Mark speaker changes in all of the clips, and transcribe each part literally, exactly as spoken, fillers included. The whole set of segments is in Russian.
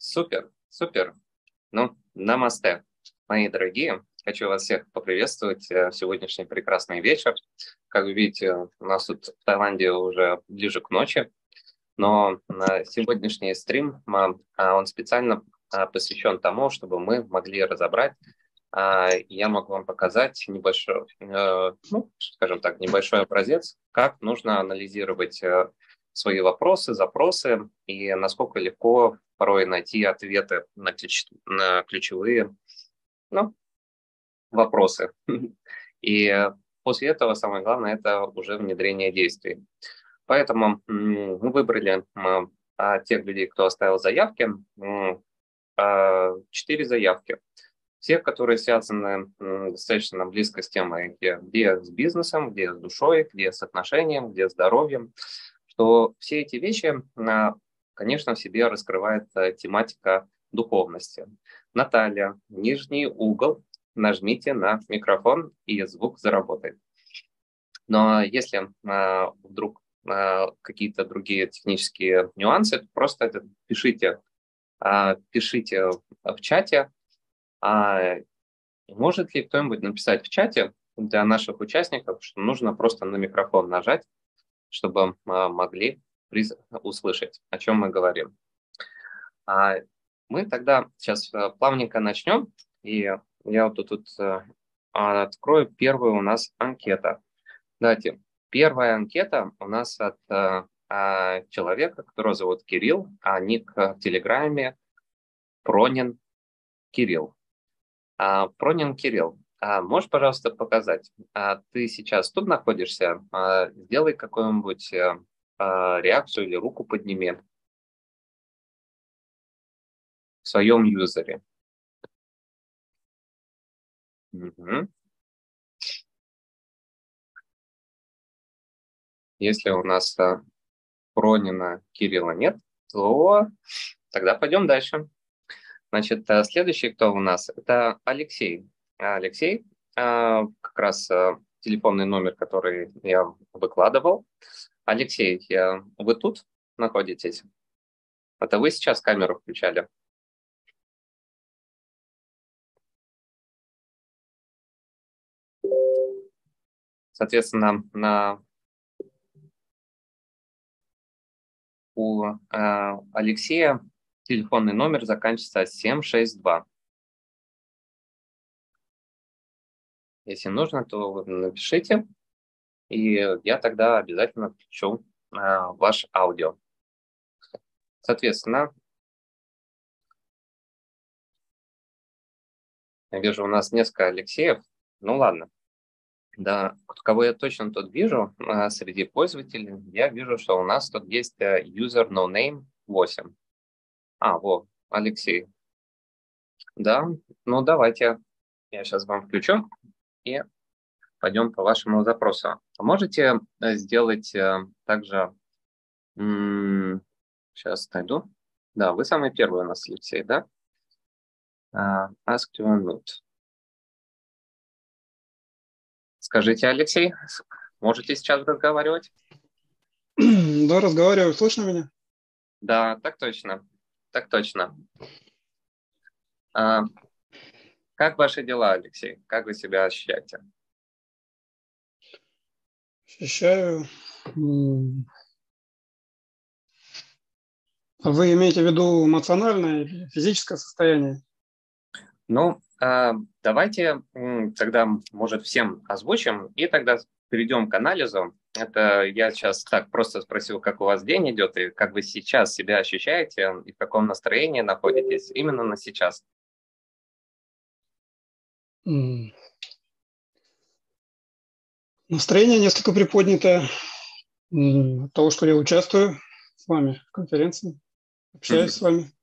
Speaker 1: Супер, супер. Ну, намасте, мои дорогие. Хочу вас всех поприветствовать э, в сегодняшний прекрасный вечер. Как вы видите, у нас тут в Таиланде уже ближе к ночи, но на сегодняшний стрим а, а, он специально а, посвящен тому, чтобы мы могли разобрать. а, Я могу вам показать небольшой, э, ну, скажем так, небольшой образец, как нужно анализировать э, свои вопросы, запросы и насколько легко порой найти ответы на, ключ, на ключевые, ну, вопросы. И после этого самое главное – это уже внедрение действий. Поэтому м, мы выбрали м, а, тех людей, кто оставил заявки, м, а, четыре заявки. Всех, которые связаны м, достаточно близко с темой, где, где с бизнесом, где с душой, где с отношением, где с здоровьем, что все эти вещи, а, конечно, в себе раскрывает а, тематика духовности. Наталья, нижний угол, нажмите на микрофон, и звук заработает. Но если а, вдруг а, какие-то другие технические нюансы, то просто это пишите, а, пишите в чате. А может ли кто-нибудь написать в чате для наших участников, что нужно просто на микрофон нажать, чтобы а, могли приз- услышать, о чем мы говорим? А мы тогда сейчас а, плавненько начнем, и я вот тут, тут а, открою первую у нас анкета. Давайте. Первая анкета у нас от а, а, человека, которого зовут Кирилл, а ник в Телеграме Пронин Кирилл. А, Пронин Кирилл, а можешь, пожалуйста, показать? А ты сейчас тут находишься? А, сделай какую-нибудь а, а, реакцию или руку подними в своем юзере. Мгм. Если у нас а, Пронина Кирилла нет, то тогда пойдем дальше. Значит, а, следующий, кто у нас, это Алексей. А, Алексей, а, как раз а, телефонный номер, который я выкладывал. Алексей, а, вы тут находитесь? Это вы сейчас камеру включали? Соответственно, на, у э, Алексея телефонный номер заканчивается семь шесть два. Если нужно, то вы напишите, и я тогда обязательно включу э, ваш аудио. Соответственно, я вижу, у нас несколько Алексеев. Ну ладно. Да, кого я точно тут вижу э, среди пользователей, я вижу, что у нас тут есть э, user no name восемь. А, вот, Алексей. Да, ну давайте я сейчас вам включу и пойдем по вашему запросу. А можете э, сделать э, также... м, Сейчас найду. Да, вы самый первый у нас, Алексей, да? А, Ask to unmute. Скажите, Алексей, с- можете сейчас разговаривать?
Speaker 2: Да, разговариваю. Слышно меня?
Speaker 1: Да, так точно. Так точно. А, как ваши дела, Алексей? Как вы себя ощущаете?
Speaker 2: Ощущаю. М, а Вы имеете в виду эмоциональное или физическое состояние?
Speaker 1: Ну, а, давайте м, тогда, может, всем озвучим, и тогда перейдем к анализу. Это я сейчас так просто спросил, как у вас день идет, и как вы сейчас себя ощущаете, и в каком настроении находитесь именно на сейчас.
Speaker 2: М, Настроение несколько приподнятое м, от того, что я участвую с вами в конференции, общаюсь с
Speaker 1: Мгм.
Speaker 2: вами.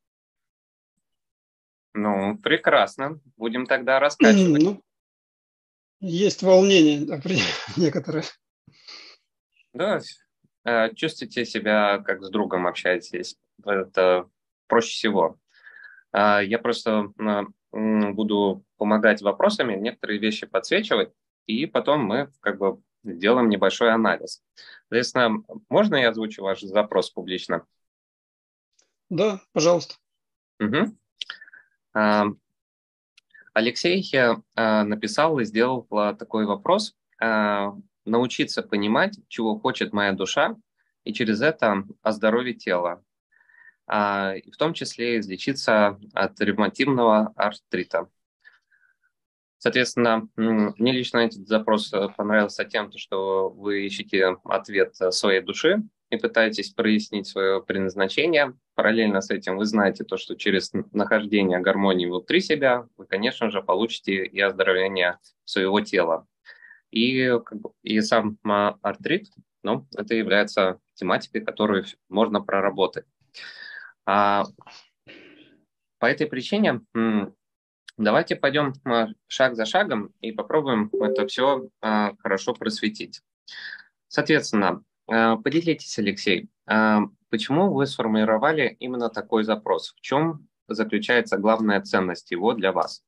Speaker 1: Ну, прекрасно. Будем тогда раскачивать.
Speaker 2: Ну, есть волнение опре- некоторые.
Speaker 1: Да, э, чувствуйте себя как с другом общаетесь. Это проще всего. А, Я просто а, м, буду помогать вопросами, некоторые вещи подсвечивать, и потом мы как бы сделаем небольшой анализ. Соответственно, можно я озвучу ваш запрос публично?
Speaker 2: Да, пожалуйста.
Speaker 1: Угу. А, Алексей а, написал и сделал а, такой вопрос. А, научиться понимать, чего хочет моя душа, и через это оздоровить тело. А, и в том числе излечиться от ревмативного артрита. Соответственно, м, мне лично этот запрос э, понравился тем, что вы ищете ответ э, своей души и пытаетесь прояснить свое предназначение. Параллельно с этим вы знаете то, что через н- нахождение гармонии внутри себя вы, конечно же, получите и оздоровление своего тела. И, как бы, и сам а, артрит, ну, это является тематикой, которую можно проработать. А, по этой причине м, давайте пойдем а, шаг за шагом и попробуем это все а, хорошо просветить. Соответственно, а, поделитесь, Алексей, а, почему вы сформировали именно такой запрос? В чем заключается главная ценность его для вас?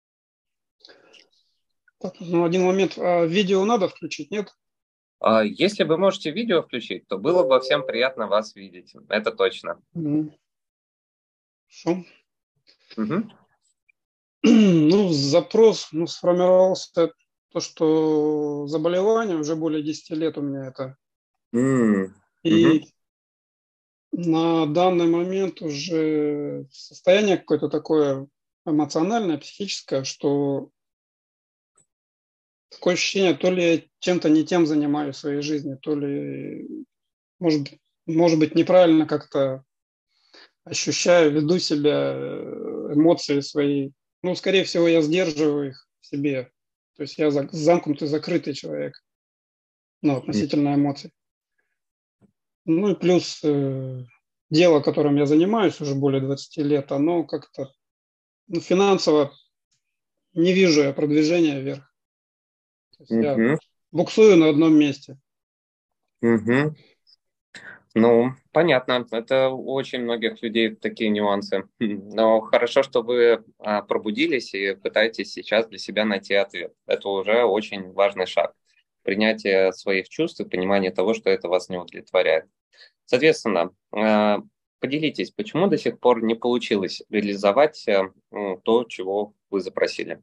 Speaker 2: Так, ну, один момент. А видео надо включить, нет?
Speaker 1: А, Если вы можете видео включить, то было бы всем приятно вас видеть. Это точно.
Speaker 2: Мгм. Хорошо.
Speaker 1: Мгм.
Speaker 2: Ну, запрос, ну, сформировался то, что заболевание уже более десяти лет у меня это.
Speaker 1: М, мгм.
Speaker 2: И на данный момент уже состояние какое-то такое эмоциональное, психическое, что такое ощущение, то ли я чем-то не тем занимаюсь в своей жизни, то ли, может, быть- может быть, неправильно как-то ощущаю, веду себя, э, эмоции свои. Ну, скорее всего, я сдерживаю их в себе. То есть я за- замкнутый, закрытый человек, ну, относительно эмоций. Ну и плюс э, дело, которым я занимаюсь уже более двадцати лет, оно как-то, ну, финансово не вижу я продвижения вверх. То есть я
Speaker 1: Мгм.
Speaker 2: буксую на одном месте.
Speaker 1: Мгм. Ну, понятно. Это у очень многих людей такие нюансы. Хм, Но хорошо, что вы а, пробудились и пытаетесь сейчас для себя найти ответ. Это уже очень важный шаг. Принятие своих чувств и понимание того, что это вас не удовлетворяет. Соответственно, а, поделитесь, почему до сих пор не получилось реализовать а, м, то, чего вы запросили?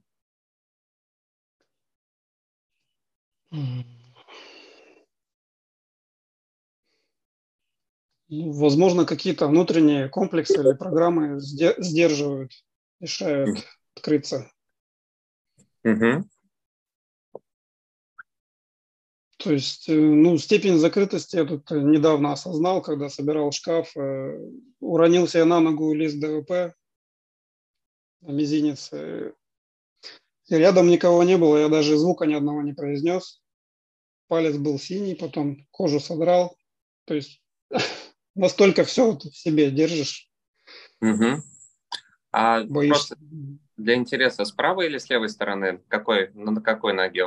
Speaker 2: Ну, возможно, какие-то внутренние комплексы или программы сде- сдерживают, мешают открыться.
Speaker 1: Мгм.
Speaker 2: То есть, э, ну, степень закрытости я тут э, недавно осознал, когда собирал шкаф. э, Уронился я на ногу лист Д В П, на мизинец. э, и Рядом никого не было, я даже звука ни одного не произнес. Палец был синий, потом кожу содрал. То есть настолько все вот в себе держишь,
Speaker 1: Мгм. А
Speaker 2: боишься.
Speaker 1: просто для интереса, с правой или с левой стороны? Какой, на какой ноге?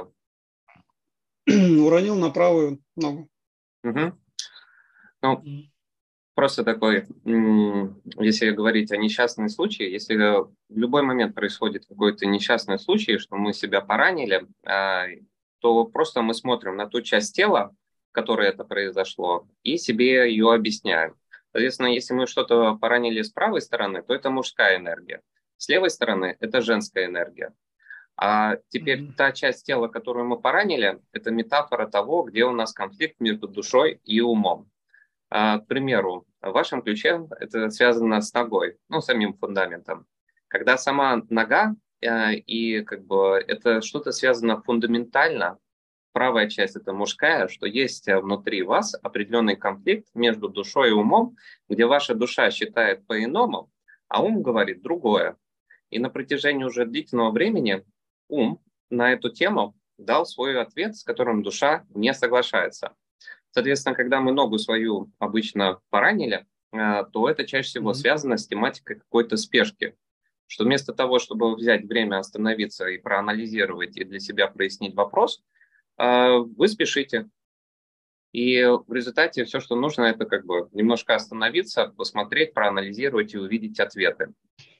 Speaker 2: Уронил на правую ногу.
Speaker 1: Мгм. Ну, просто такой, м, если говорить о несчастном случае, если в любой момент происходит какой-то несчастный случай, что мы себя поранили, а, то просто мы смотрим на ту часть тела, в которой это произошло, и себе ее объясняем. Соответственно, если мы что-то поранили с правой стороны, то это мужская энергия. С левой стороны это женская энергия. А теперь
Speaker 2: Мгм.
Speaker 1: та часть тела, которую мы поранили, это метафора того, где у нас конфликт между душой и умом. А, к примеру, в вашем ключе это связано с ногой, ну, самим фундаментом. Когда сама нога э, и как бы это что-то связано фундаментально, правая часть это мужская, что есть э, внутри вас определенный конфликт между душой и умом, где ваша душа считает по-иному, а ум говорит другое. И на протяжении уже длительного времени ум на эту тему дал свой ответ, с которым душа не соглашается. Соответственно, когда мы ногу свою обычно поранили, э, то это чаще всего
Speaker 2: Мгм.
Speaker 1: связано с тематикой какой-то спешки. Что вместо того, чтобы взять время, остановиться и проанализировать и для себя прояснить вопрос, э, вы спешите. И в результате все, что нужно, это как бы немножко остановиться, посмотреть, проанализировать и увидеть ответы.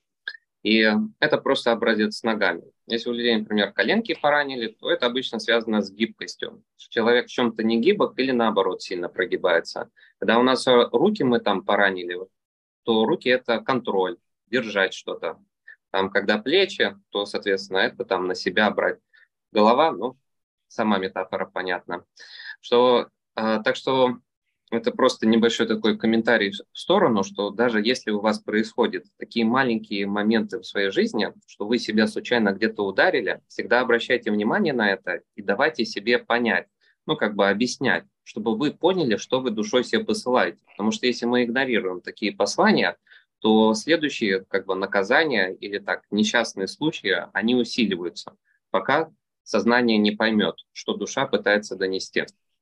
Speaker 1: И это просто образец с ногами. Если у людей, например, коленки поранили, то это обычно связано с гибкостью. Человек в чем-то не гибок или наоборот сильно прогибается. Когда у нас э, руки мы там поранили, то руки – это контроль. держать что-то. Там, когда плечи, то, соответственно, это там на себя брать. Голова, ну, сама метафора понятна. Что, а, так что это просто небольшой такой комментарий в сторону, что даже если у вас происходят такие маленькие моменты в своей жизни, что вы себя случайно где-то ударили, всегда обращайте внимание на это и давайте себе понять, ну, как бы объяснять, чтобы вы поняли, что вы душой себе посылаете. Потому что если мы игнорируем такие послания, то следующие как бы наказания или так несчастные случаи, они усиливаются, пока сознание не поймет, что душа пытается донести.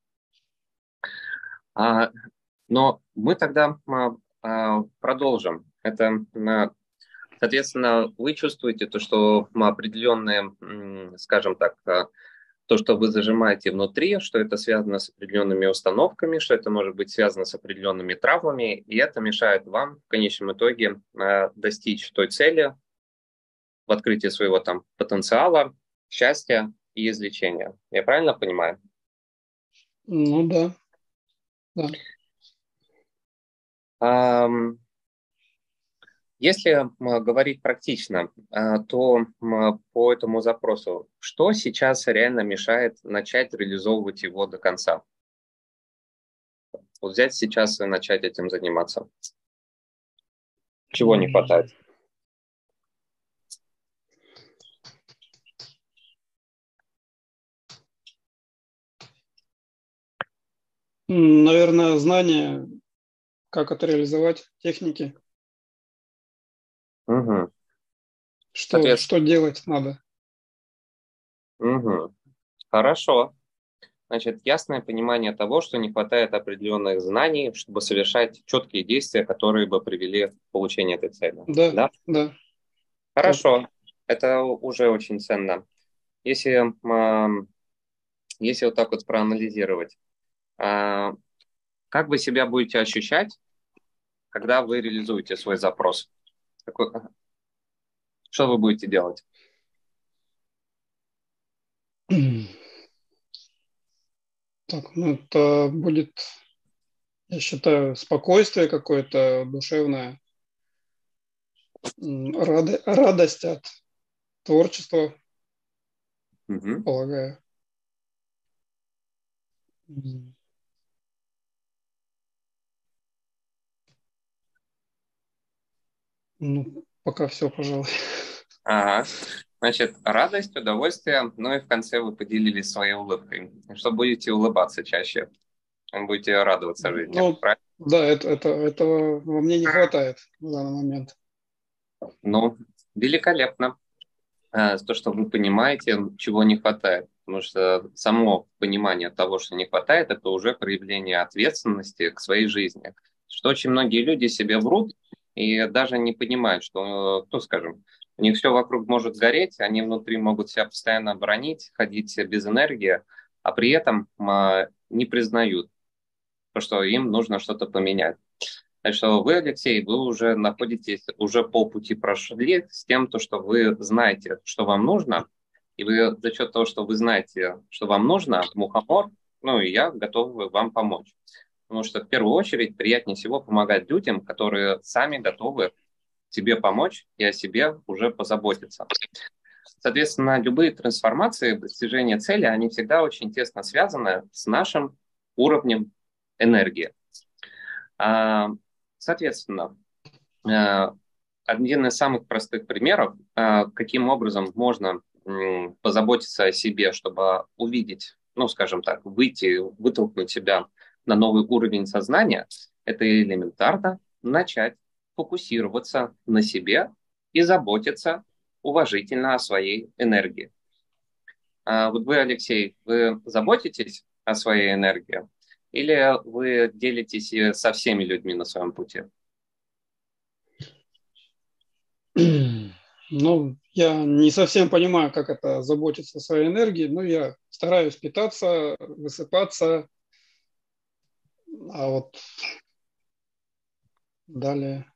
Speaker 1: А, но мы тогда а, а, продолжим. Это, а, соответственно, вы чувствуете то, что определенные, м, скажем так, а, то, что вы зажимаете внутри, что это связано с определенными установками, что это может быть связано с определенными травмами, и это мешает вам в конечном итоге а, достичь той цели в открытии своего там потенциала, счастья и излечения. Я правильно понимаю?
Speaker 2: Ну да, да.
Speaker 1: Ам, Если м, говорить практично, а, то м, по этому запросу, что сейчас реально мешает начать реализовывать его до конца? Вот взять сейчас и начать этим заниматься. Чего не хватает?
Speaker 2: М, Наверное, знание, как это реализовать, техники,
Speaker 1: Угу.
Speaker 2: что,
Speaker 1: Соответственно,
Speaker 2: что делать надо.
Speaker 1: угу. Хорошо. Значит, ясное понимание того, что не хватает определенных знаний, чтобы совершать четкие действия, которые бы привели к получению этой цели.
Speaker 2: Да,
Speaker 1: Да?
Speaker 2: да, так.
Speaker 1: Хорошо. Это уже очень ценно. Если, м, если вот так вот проанализировать, а, как вы себя будете ощущать, когда вы реализуете свой запрос? Какой- что вы будете делать?
Speaker 2: Так, ну это будет, я считаю, спокойствие какое-то душевное, м, рады- радость от творчества,
Speaker 1: Мгм.
Speaker 2: полагаю. М, Ну, пока все, пожалуй.
Speaker 1: Ага. Значит, радость, удовольствие, ну и в конце вы поделились своей улыбкой. Что будете улыбаться чаще, будете радоваться жизни.
Speaker 2: Ну,
Speaker 1: Правильно?
Speaker 2: да, это, это, этого во мне не хватает в данный момент.
Speaker 1: Ну, великолепно. А, То, что вы понимаете, чего не хватает. Потому что само понимание того, что не хватает, это уже проявление ответственности к своей жизни. Что очень многие люди себе врут и даже не понимают, что, ну, скажем, у них все вокруг может гореть, они внутри могут себя постоянно бронить, ходить без энергии, а при этом а, не признают, то, что им нужно что-то поменять. Так что вы, Алексей, вы уже находитесь, уже полпути прошли с тем, то, что вы знаете, что вам нужно, и вы за счет того, что вы знаете, что вам нужно, мухомор, ну и я готов вам помочь. Потому что в первую очередь приятнее всего помогать людям, которые сами готовы тебе помочь и о себе уже позаботиться. Соответственно, любые трансформации, достижения цели, они всегда очень тесно связаны с нашим уровнем энергии. А, Соответственно, э, один из самых простых примеров, э, каким образом можно м, позаботиться о себе, чтобы увидеть, ну, скажем так, выйти, вытолкнуть себя на новый уровень сознания, это элементарно начать фокусироваться на себе и заботиться уважительно о своей энергии. А вот вы, Алексей, вы заботитесь о своей энергии или вы делитесь э, со всеми людьми на своем пути?
Speaker 2: Ну, я не совсем понимаю, как это заботиться о своей энергии, но я стараюсь питаться, высыпаться, а вот далее.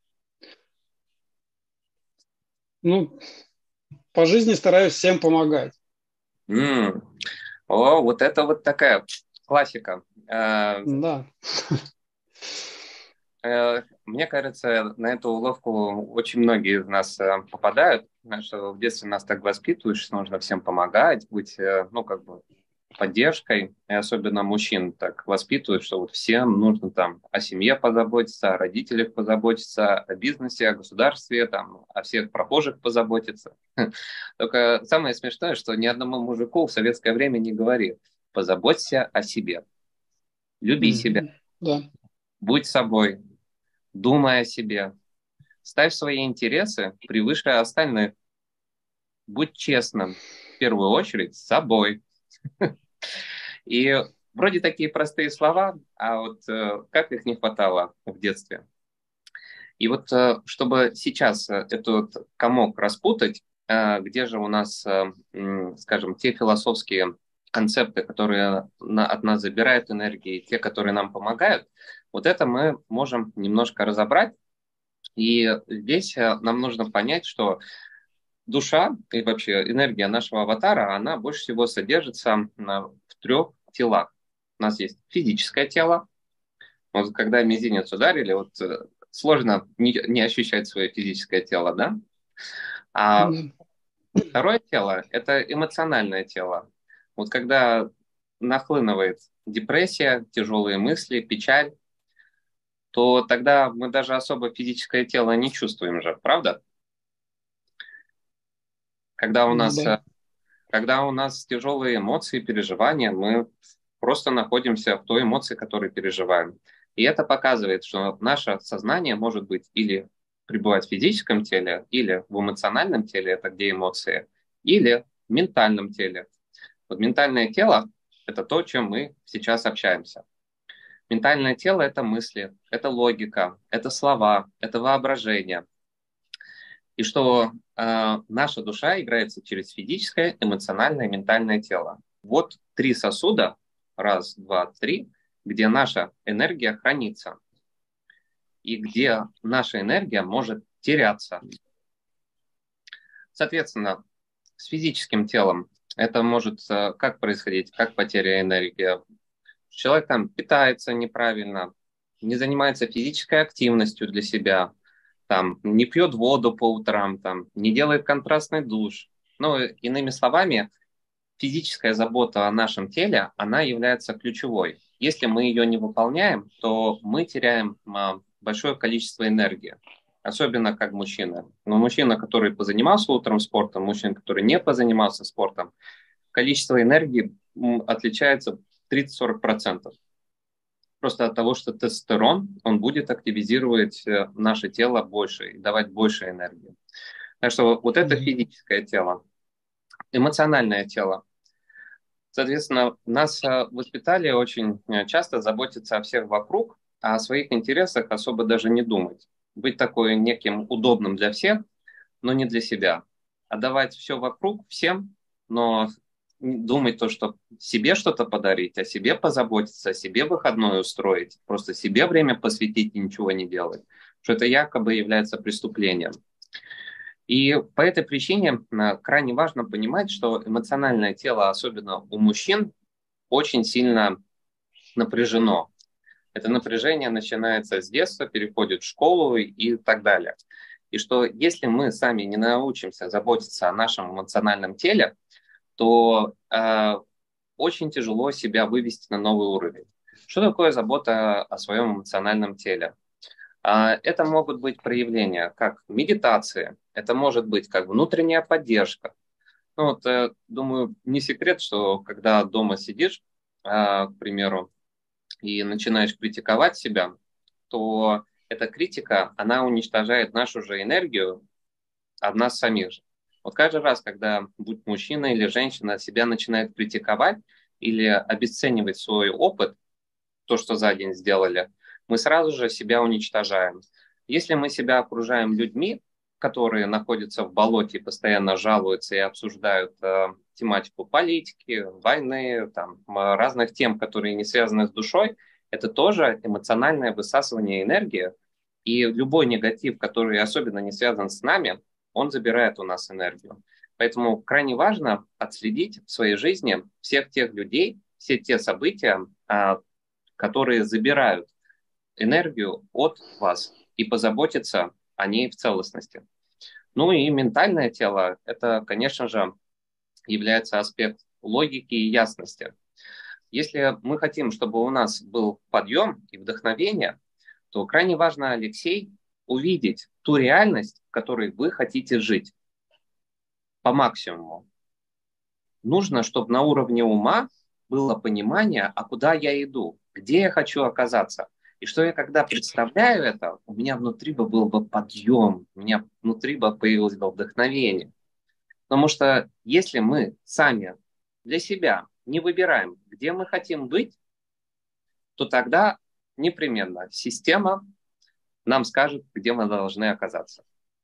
Speaker 2: Ну, по жизни стараюсь всем помогать.
Speaker 1: М. О, вот это вот такая классика. Э,
Speaker 2: Да.
Speaker 1: э, мне кажется, на эту уловку очень многие из нас э, попадают, потому что в детстве нас так воспитывают, что нужно всем помогать, быть, э, ну, как бы, поддержкой, и особенно мужчин так воспитывают, что вот всем нужно там о семье позаботиться, о родителях позаботиться, о бизнесе, о государстве, там, о всех прохожих позаботиться. Только самое смешное, что ни одному мужику в советское время не говорит: позаботься о себе, люби себя,
Speaker 2: Мгм. Да.
Speaker 1: будь собой, думай о себе, ставь свои интересы превыше остальных, будь честным, в первую очередь, с собой. И вроде такие простые слова, а вот э, как их не хватало в детстве. И вот э, чтобы сейчас э, этот комок распутать, э, где же у нас, э, м, скажем, те философские концепты, которые на- от нас забирают энергии, те, которые нам помогают, вот это мы можем немножко разобрать. И здесь э, нам нужно понять, что душа и вообще энергия нашего аватара, она больше всего содержится на- в трех телах. У нас есть физическое тело. Вот когда мизинец ударили, вот э, сложно не, не ощущать свое физическое тело, да? А
Speaker 2: Да.
Speaker 1: второе тело – это эмоциональное тело. Вот когда нахлынывает депрессия, тяжелые мысли, печаль, то тогда мы даже особо физическое тело не чувствуем же, правда? Когда у
Speaker 2: Ну
Speaker 1: нас
Speaker 2: да.
Speaker 1: э, Когда у нас тяжелые эмоции, переживания, мы просто находимся в той эмоции, которую переживаем. И это показывает, что наше сознание может быть или пребывать в физическом теле, или в эмоциональном теле, это где эмоции, или в ментальном теле. Вот ментальное тело – это то, чем мы сейчас общаемся. Ментальное тело – это мысли, это логика, это слова, это воображение. И что э, наша душа играется через физическое, эмоциональное и ментальное тело. Вот три сосуда, раз, два, три, где наша энергия хранится и где наша энергия может теряться. Соответственно, с физическим телом это может э, как происходить, как потеря энергии. Человек там питается неправильно, не занимается физической активностью для себя, там, не пьет воду по утрам, там, не делает контрастный душ. Ну, иными словами, физическая забота о нашем теле, она является ключевой. Если мы ее не выполняем, то мы теряем а, большое количество энергии. Особенно как мужчина. Но мужчина, который позанимался утром спортом, мужчина, который не позанимался спортом, количество энергии м, отличается тридцать-сорок процентов. Просто от того, что тестостерон, он будет активизировать э, наше тело больше и давать больше энергии. Так что вот это
Speaker 2: Мгм.
Speaker 1: физическое тело. Эмоциональное тело. Соответственно, нас э, воспитали очень э, часто заботиться о всех вокруг, а о своих интересах особо даже не думать. Быть такой неким удобным для всех, но не для себя. Отдавать все вокруг всем, но думать то, что себе что-то подарить, о себе позаботиться, о себе выходной устроить, просто себе время посвятить и ничего не делать, что это якобы является преступлением. И по этой причине а, крайне важно понимать, что эмоциональное тело, особенно у мужчин, очень сильно напряжено. Это напряжение начинается с детства, переходит в школу и так далее. И что если мы сами не научимся заботиться о нашем эмоциональном теле, то э, очень тяжело себя вывести на новый уровень. Что такое забота о своем эмоциональном теле? А, это могут быть проявления как медитации, это может быть как внутренняя поддержка. Ну вот, э, думаю, не секрет, что когда дома сидишь, а, к примеру, и начинаешь критиковать себя, то эта критика, она уничтожает нашу же энергию от нас самих же. Вот каждый раз, когда будь мужчина или женщина себя начинает критиковать или обесценивать свой опыт, то, что за день сделали, мы сразу же себя уничтожаем. Если мы себя окружаем людьми, которые находятся в болоте и постоянно жалуются и обсуждают э, тематику политики, войны, там, разных тем, которые не связаны с душой, это тоже эмоциональное высасывание энергии. И любой негатив, который особенно не связан с нами, он забирает у нас энергию. Поэтому крайне важно отследить в своей жизни всех тех людей, все те события, а, которые забирают энергию от вас и позаботиться о ней в целостности. Ну и ментальное тело – это, конечно же, является аспект логики и ясности. Если мы хотим, чтобы у нас был подъем и вдохновение, то крайне важно, Алексей, увидеть ту реальность, в которой вы хотите жить по максимуму. Нужно, чтобы на уровне ума было понимание, а куда я иду, где я хочу оказаться. И что я когда представляю это, у меня внутри бы был бы подъем, у меня внутри бы появилось бы вдохновение. Потому что если мы сами для себя не выбираем, где мы хотим быть, то тогда непременно система нам скажет, где мы должны оказаться.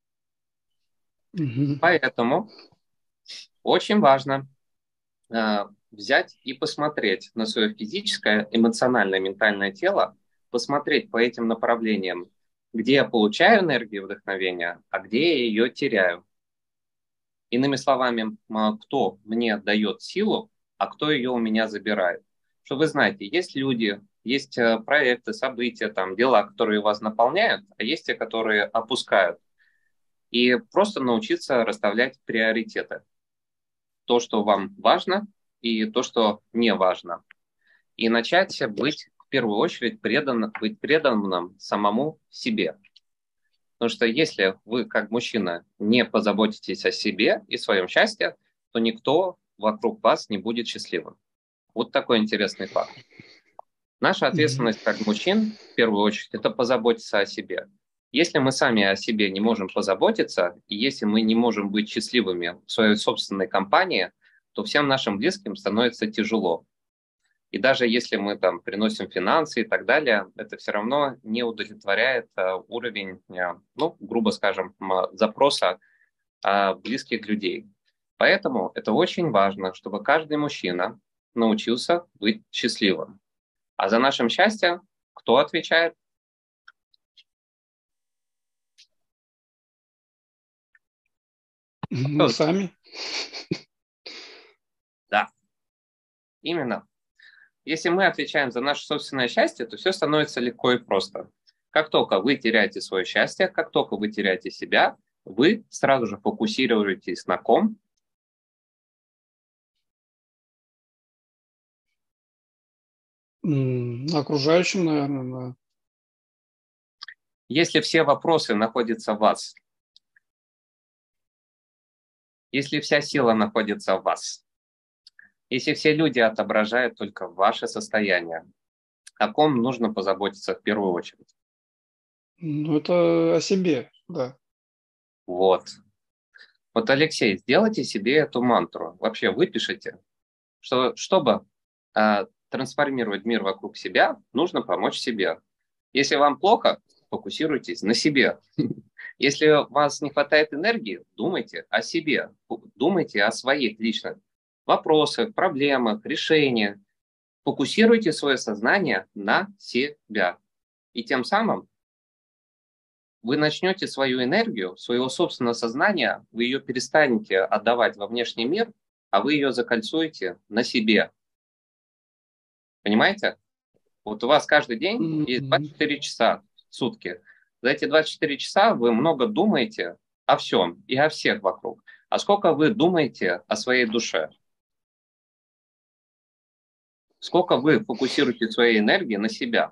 Speaker 2: Угу.
Speaker 1: Поэтому очень важно э, взять и посмотреть на свое физическое, эмоциональное, ментальное тело, посмотреть по этим направлениям, где я получаю энергию вдохновения, а где я ее теряю. Иными словами, кто мне дает силу, а кто ее у меня забирает. Что вы знаете, есть люди, есть проекты, события, там, дела, которые вас наполняют, а есть те, которые опускают. И просто научиться расставлять приоритеты. То, что вам важно, и то, что не важно. И начать быть, в первую очередь, предан, быть преданным самому себе. Потому что если вы, как мужчина, не позаботитесь о себе и своем счастье, то никто вокруг вас не будет счастливым. Вот такой интересный факт. Наша ответственность как мужчин, в первую очередь, это позаботиться о себе. Если мы сами о себе не можем позаботиться, и если мы не можем быть счастливыми в своей собственной компании, то всем нашим близким становится тяжело. И даже если мы там приносим финансы и так далее, это все равно не удовлетворяет а, уровень, а, ну, грубо скажем, запроса а, близких людей. Поэтому это очень важно, чтобы каждый мужчина научился быть счастливым. А за нашим счастьем кто отвечает?
Speaker 2: Мы сами.
Speaker 1: Да, именно. Если мы отвечаем за наше собственное счастье, то все становится легко и просто. Как только вы теряете свое счастье, как только вы теряете себя, вы сразу же фокусируетесь на ком?
Speaker 2: Окружающим, наверное, да.
Speaker 1: Если все вопросы находятся в вас, если вся сила находится в вас, если все люди отображают только ваше состояние, о ком нужно позаботиться в первую очередь?
Speaker 2: Ну, это о себе, да.
Speaker 1: Вот. Вот, Алексей, сделайте себе эту мантру. Вообще выпишите, что чтобы э, трансформировать мир вокруг себя, нужно помочь себе. Если вам плохо, фокусируйтесь на себе. Если у вас не хватает энергии, думайте о себе, думайте о своих личных вопросах, проблемах, решениях. Фокусируйте свое сознание на себя. И тем самым вы начнете свою энергию, своего собственного сознания, вы ее перестанете отдавать во внешний мир, а вы ее закольцуете на себе. Понимаете? Вот у вас каждый день есть двадцать четыре часа в сутки. За эти двадцать четыре часа вы много думаете о всем и о всех вокруг. А сколько вы думаете о своей душе? Сколько вы фокусируете своей энергии на себя?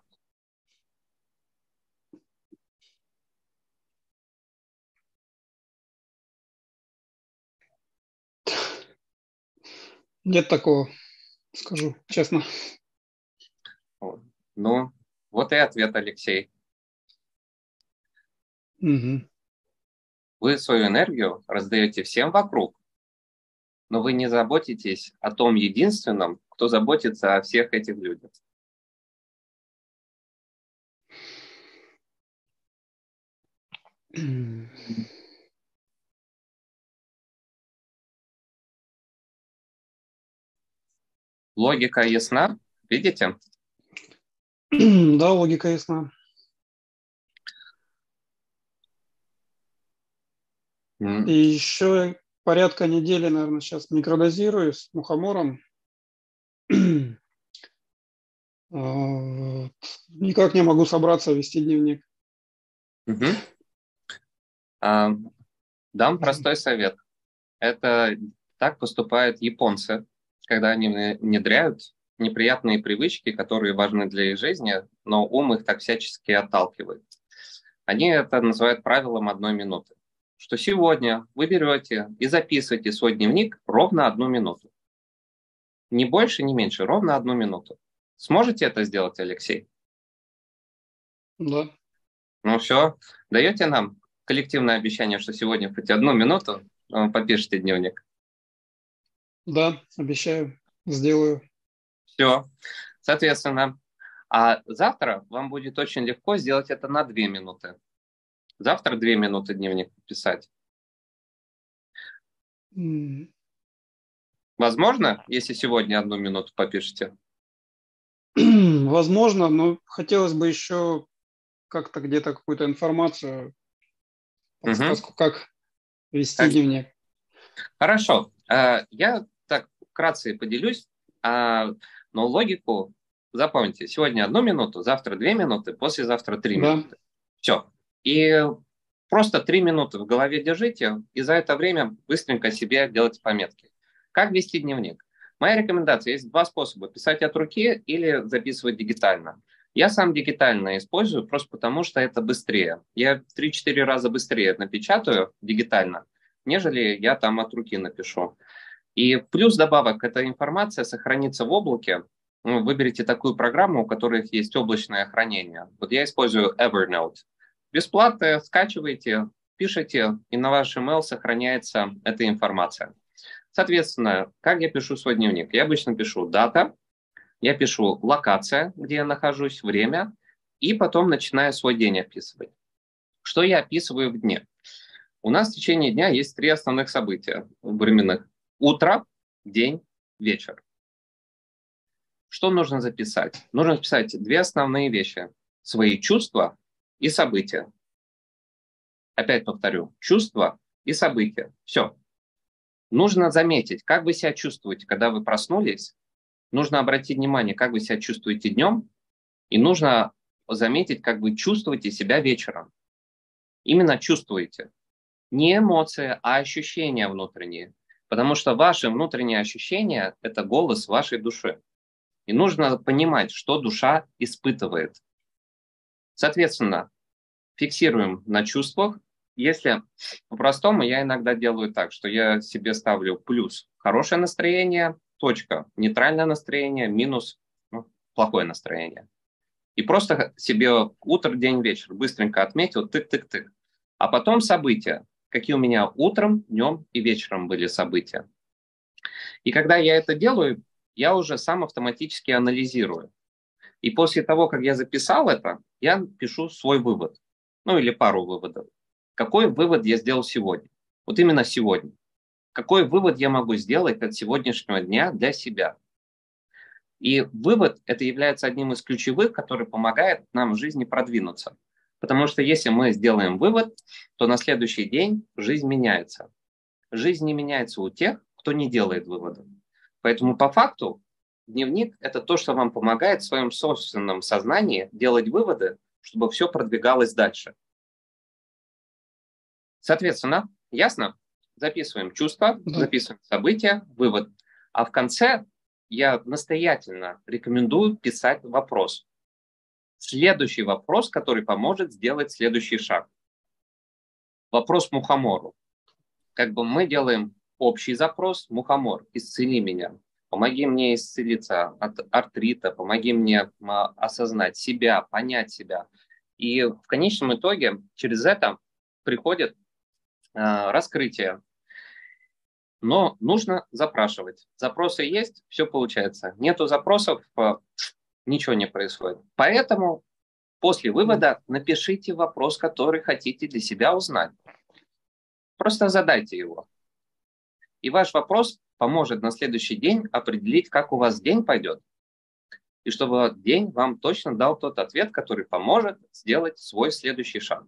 Speaker 2: Нет такого, скажу честно.
Speaker 1: Ну, вот и ответ, Алексей.
Speaker 2: Угу.
Speaker 1: Вы свою энергию раздаете всем вокруг, но вы не заботитесь о том единственном, кто заботится о всех этих людях. Логика ясна? Видите?
Speaker 2: Да, логика ясна.
Speaker 1: Mm.
Speaker 2: И еще порядка недели, наверное, сейчас микродозирую с мухомором. Никак не могу собраться вести дневник.
Speaker 1: Угу. А, дам простой совет. Это так поступают японцы, когда они внедряют неприятные привычки, которые важны для их жизни, но ум их так всячески отталкивает. Они это называют правилом одной минуты. Что сегодня вы берете и записываете свой дневник ровно одну минуту. Ни больше, ни меньше, ровно одну минуту. Сможете это сделать, Алексей?
Speaker 2: Да.
Speaker 1: Ну все, даете нам коллективное обещание, что сегодня хоть одну минуту попишите дневник?
Speaker 2: Да, обещаю, сделаю.
Speaker 1: Все, соответственно. А завтра вам будет очень легко сделать это на две минуты. Завтра две минуты дневник писать.
Speaker 2: Mm.
Speaker 1: Возможно, если сегодня одну минуту попишете?
Speaker 2: Возможно, но хотелось бы еще как-то где-то какую-то информацию, подсказку, угу. Как вести как... дневник.
Speaker 1: Хорошо. Я так вкратце поделюсь, но логику запомните. Сегодня одну минуту, завтра две минуты, послезавтра три да. минуты. Все. И просто три минуты в голове держите, и за это время быстренько себе делайте пометки. Как вести дневник? Моя рекомендация: есть два способа: писать от руки или записывать дигитально. Я сам дигитально использую просто потому, что это быстрее. Я в три-четыре раза быстрее напечатаю дигитально, нежели я там от руки напишу. И плюс добавок, эта информация сохранится в облаке. Ну, выберите такую программу, у которой есть облачное хранение. Вот я использую Evernote. Бесплатно скачиваете, пишите, и на ваш email сохраняется эта информация. Соответственно, как я пишу свой дневник? Я обычно пишу дата, я пишу локация, где я нахожусь, время, и потом начинаю свой день описывать. Что я описываю в дне? У нас в течение дня есть три основных события временных. Утро, день, вечер. Что нужно записать? Нужно записать две основные вещи. Свои чувства и события. Опять повторю. Чувства и события. Все. Нужно заметить, как вы себя чувствуете, когда вы проснулись. Нужно обратить внимание, как вы себя чувствуете днем. И нужно заметить, как вы чувствуете себя вечером. Именно чувствуете. Не эмоции, а ощущения внутренние. Потому что ваши внутренние ощущения – это голос вашей души. И нужно понимать, что душа испытывает. Соответственно, фиксируем на чувствах. Если по-простому, я иногда делаю так, что я себе ставлю плюс хорошее настроение, точка нейтральное настроение, минус ну, плохое настроение. И просто себе утро, день, вечер быстренько отметил тык-тык-тык. А потом события. Какие у меня утром, днем и вечером были события. И когда я это делаю, я уже сам автоматически анализирую. И после того, как я записал это, я пишу свой вывод. Ну или пару выводов. Какой вывод я сделал сегодня? Вот именно сегодня. Какой вывод я могу сделать от сегодняшнего дня для себя? И вывод это является одним из ключевых, который помогает нам в жизни продвинуться. Потому что если мы сделаем вывод, то на следующий день жизнь меняется. Жизнь не меняется у тех, кто не делает выводов. Поэтому по факту дневник – это то, что вам помогает в своем собственном сознании делать выводы, чтобы все продвигалось дальше. Соответственно, ясно? Записываем чувства, да. Записываем события, вывод. А в конце я настоятельно рекомендую писать вопрос. Следующий вопрос, который поможет сделать следующий шаг. Вопрос мухомору. Как бы мы делаем общий запрос: мухомор, исцели меня. Помоги мне исцелиться от артрита, помоги мне осознать себя, понять себя. И в конечном итоге через это приходит э, раскрытие. Но нужно запрашивать. Запросы есть, все получается. Нету запросов, э, ничего не происходит. Поэтому после вывода напишите вопрос, который хотите для себя узнать. Просто задайте его. И ваш вопрос поможет на следующий день определить, как у вас день пойдет. И чтобы день вам точно дал тот ответ, который поможет сделать свой следующий шаг.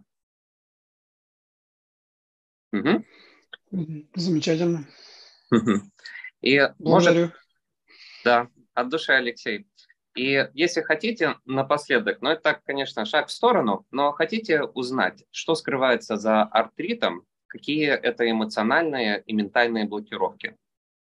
Speaker 1: Угу.
Speaker 2: Замечательно.
Speaker 1: И
Speaker 2: Благодарю.
Speaker 1: может, да, от души, Алексей. И если хотите, напоследок, ну это так, конечно, шаг в сторону, но хотите узнать, что скрывается за артритом, какие это эмоциональные и ментальные блокировки?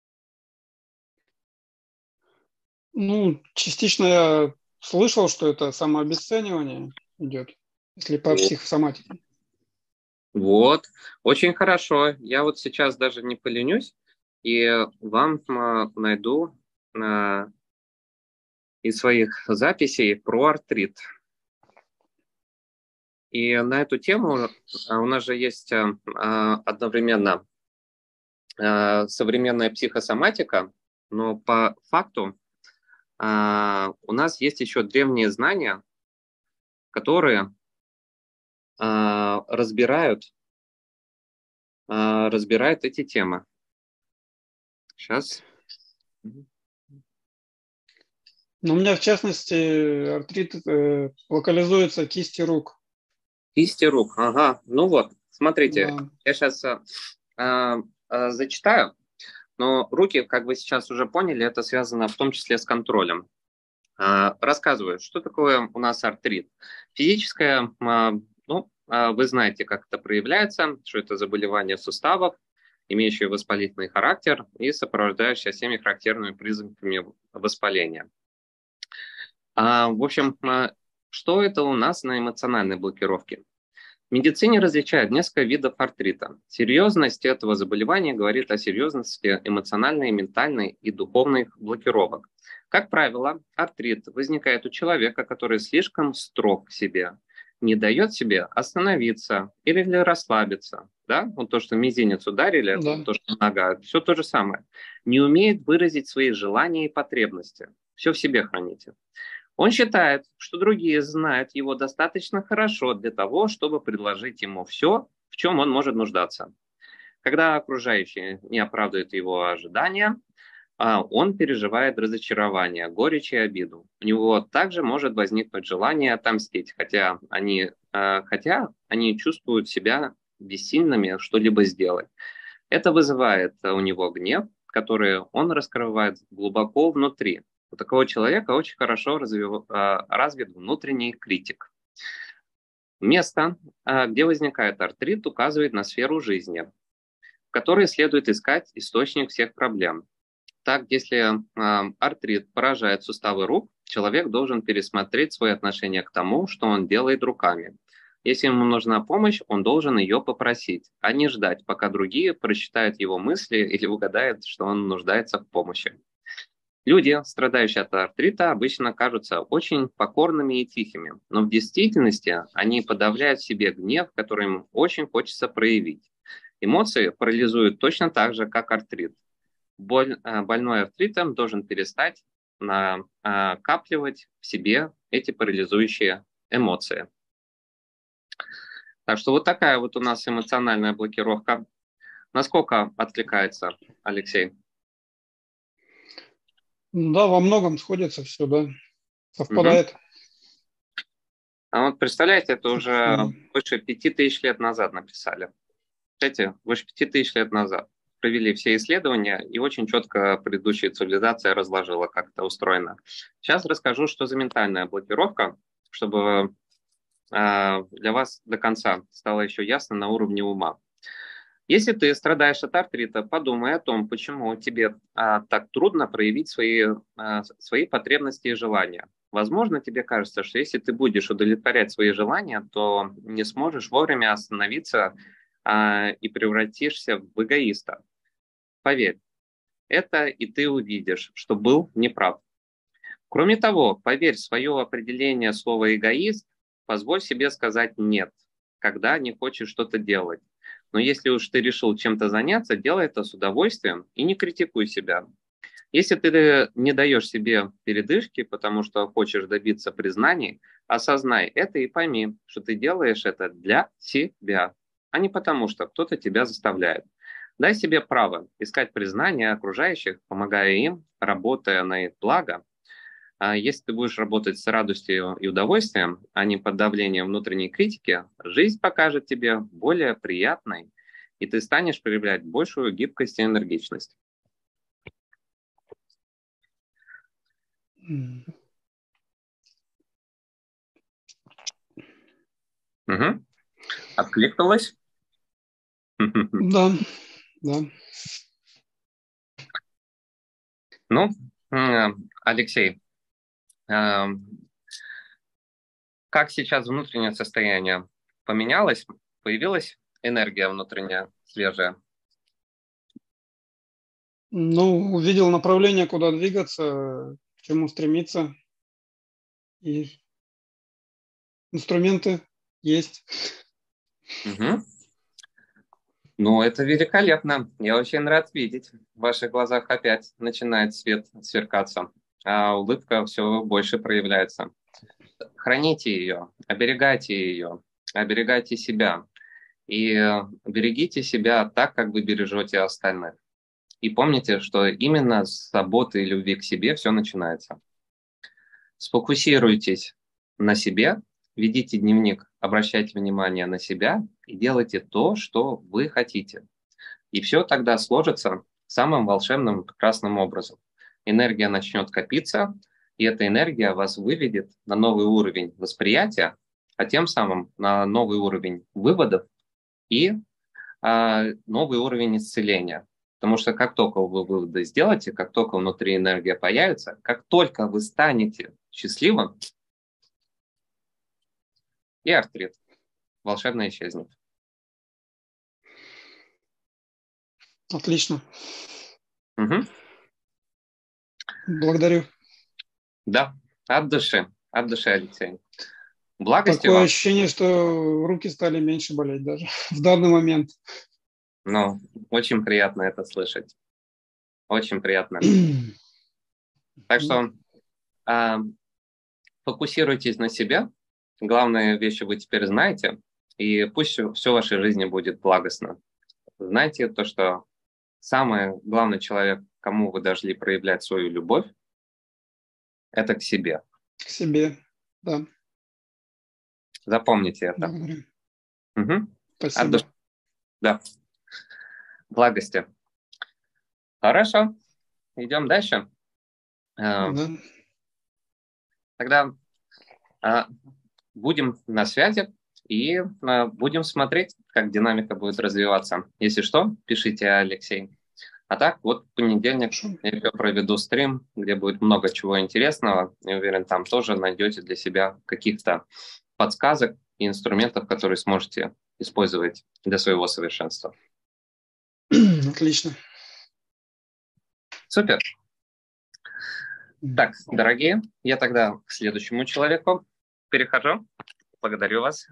Speaker 2: Ну, частично я слышал, что это самообесценивание идет, если по психосоматике.
Speaker 1: Вот, очень хорошо. Я вот сейчас даже не поленюсь и вам а, найду а, из своих записей про артрит. И на эту тему а, у нас же есть а, а, одновременно а, современная психосоматика, но по факту а, у нас есть еще древние знания, которые а, разбирают, а, разбирают эти темы. Сейчас.
Speaker 2: Но у меня, в частности, артрит э, локализуется кисти рук.
Speaker 1: Кисти рук, ага. Ну вот, смотрите,
Speaker 2: Да.
Speaker 1: я сейчас а, а, зачитаю, но руки, как вы сейчас уже поняли, это связано в том числе с контролем. А, рассказываю, что такое у нас артрит. Физическое, а, ну, а, вы знаете, как это проявляется, что это заболевание суставов, имеющее воспалительный характер и сопровождающее всеми характерными признаками воспаления. А, в общем, а, что это у нас на эмоциональной блокировке? В медицине различают несколько видов артрита. Серьезность этого заболевания говорит о серьезности эмоциональной, ментальной и духовных блокировок. Как правило, артрит возникает у человека, который слишком строг к себе, не дает себе остановиться или расслабиться. Да? Вот то, что мизинец ударили,
Speaker 2: Да.
Speaker 1: то, что нога, все то же самое. Не умеет выразить свои желания и потребности. Все в себе храните. Он считает, что другие знают его достаточно хорошо для того, чтобы предложить ему все, в чем он может нуждаться. Когда окружающие не оправдывают его ожидания, а, он переживает разочарование, горечь и обиду. У него также может возникнуть желание отомстить, хотя они, а, хотя они чувствуют себя бессильными что-либо сделать. Это вызывает у него гнев, который он раскрывает глубоко внутри. У такого человека очень хорошо развив- а, развит внутренний критик. Место, а, где возникает артрит, указывает на сферу жизни, в которой следует искать источник всех проблем. Так, если а, артрит поражает суставы рук, человек должен пересмотреть свое отношение к тому, что он делает руками. Если ему нужна помощь, он должен ее попросить, а не ждать, пока другие прочитают его мысли или угадают, что он нуждается в помощи. Люди, страдающие от артрита, обычно кажутся очень покорными и тихими, но в действительности они подавляют в себе гнев, который им очень хочется проявить. Эмоции парализуют точно так же, как артрит. Боль, э, больной артритом должен перестать накапливать в себе эти парализующие эмоции. Так что вот такая вот у нас эмоциональная блокировка. Насколько откликается, Алексей?
Speaker 2: Да, во многом сходится все, да.
Speaker 1: Мгм.
Speaker 2: Совпадает.
Speaker 1: А вот представляете, это уже
Speaker 2: Совпадение.
Speaker 1: больше пяти тысяч лет назад написали. Кстати, больше пяти тысяч лет назад провели все исследования, и очень четко предыдущая цивилизация разложила, как это устроено. Сейчас расскажу, что за ментальная блокировка, чтобы э, для вас до конца стало еще ясно на уровне ума. Если ты страдаешь от артрита, подумай о том, почему тебе а, так трудно проявить свои, а, свои потребности и желания. Возможно, тебе кажется, что если ты будешь удовлетворять свои желания, то не сможешь вовремя остановиться а, и превратишься в эгоиста. Поверь, это и ты увидишь, что был неправ. Кроме того, поверь, свое определение слова «эгоист» позволь себе сказать «нет», когда не хочешь что-то делать. Но если уж ты решил чем-то заняться, делай это с удовольствием и не критикуй себя. Если ты не даешь себе передышки, потому что хочешь добиться признаний, осознай это и пойми, что ты делаешь это для себя, а не потому, что кто-то тебя заставляет. Дай себе право искать признание окружающих, помогая им, работая на их благо. А если ты будешь работать с радостью и удовольствием, а не под давлением внутренней критики, жизнь покажет тебе более приятной, и ты станешь проявлять большую гибкость и энергичность.
Speaker 2: М.
Speaker 1: Угу. Откликнулась?
Speaker 2: Да, да.
Speaker 1: Ну, Алексей, как сейчас внутреннее состояние поменялось? Появилась энергия внутренняя, свежая?
Speaker 2: Ну, увидел направление, куда двигаться, к чему стремиться, и инструменты есть.
Speaker 1: Угу. Ну, это великолепно. Я очень рад видеть. В ваших глазах опять начинает свет сверкаться, а улыбка все больше проявляется. Храните ее, оберегайте ее, оберегайте себя. И э, берегите себя так, как вы бережете остальных. И помните, что именно с заботы и любви к себе все начинается. Сфокусируйтесь на себе, ведите дневник, обращайте внимание на себя и делайте то, что вы хотите. И все тогда сложится самым волшебным, прекрасным образом. Энергия начнет копиться, и эта энергия вас выведет на новый уровень восприятия, а тем самым на новый уровень выводов и а, новый уровень исцеления. Потому что как только вы выводы сделаете, как только внутри энергия появится, как только вы станете счастливым, и артрит волшебно исчезнет.
Speaker 2: Отлично.
Speaker 1: Угу.
Speaker 2: Благодарю.
Speaker 1: Да, от души, от души, Алексей. Благости
Speaker 2: Такое
Speaker 1: вам.
Speaker 2: ощущение, что руки стали меньше болеть даже в данный момент.
Speaker 1: Ну, очень приятно это слышать. Очень приятно. Так что а, фокусируйтесь на себе. Главные вещи вы теперь знаете. И пусть все в вашей жизни будет благостно. Знайте то, что самый главный человек, кому вы должны проявлять свою любовь, это к себе.
Speaker 2: К себе, да.
Speaker 1: Запомните это.
Speaker 2: Благодарю.
Speaker 1: Угу. От души.
Speaker 2: Спасибо.
Speaker 1: Да. Благости. Хорошо. Идем дальше. А,
Speaker 2: Да.
Speaker 1: Тогда а, будем на связи и а, будем смотреть, как динамика будет развиваться. Если что, пишите, Алексей. А так, вот в понедельник
Speaker 2: Хорошо.
Speaker 1: я еще проведу стрим, где будет много чего интересного. Я уверен, там тоже найдете для себя каких-то подсказок и инструментов, которые сможете использовать для своего совершенства.
Speaker 2: Отлично.
Speaker 1: Супер. Так, дорогие, я тогда к следующему человеку перехожу. Благодарю вас.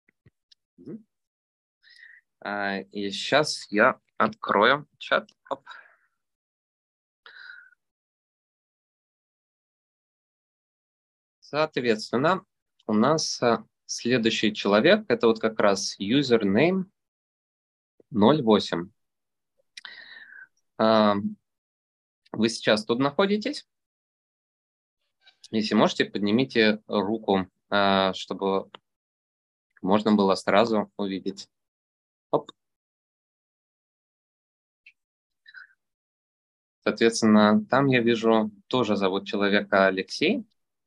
Speaker 1: И сейчас я открою чат. Оп. Соответственно, у нас следующий человек, это вот как раз username ноль восемь. Вы сейчас тут находитесь? Если можете, поднимите руку, чтобы можно было сразу увидеть. Оп. Соответственно, там я вижу, тоже зовут человека Алексей.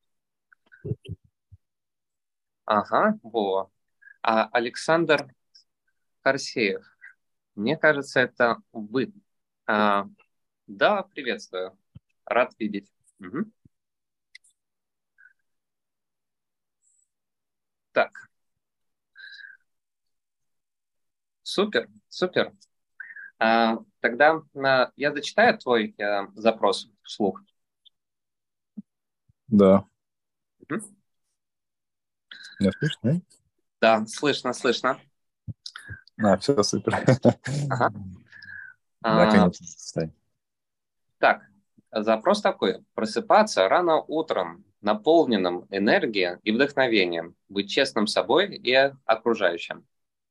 Speaker 1: Ага, во. А Александр Харсеев. Мне кажется, это вы. А, да, приветствую. Рад видеть. Угу. Так. Супер, супер. А, тогда а, я зачитаю твой а, запрос вслух.
Speaker 3: Да.
Speaker 1: Угу.
Speaker 3: Меня слышно?
Speaker 1: Да, слышно, слышно.
Speaker 3: А, все, супер.
Speaker 1: Ага.
Speaker 3: Да,
Speaker 1: А,
Speaker 3: конечно. Стань.
Speaker 1: так, запрос такой. Просыпаться рано утром, наполненным энергией и вдохновением, быть честным собой и окружающим.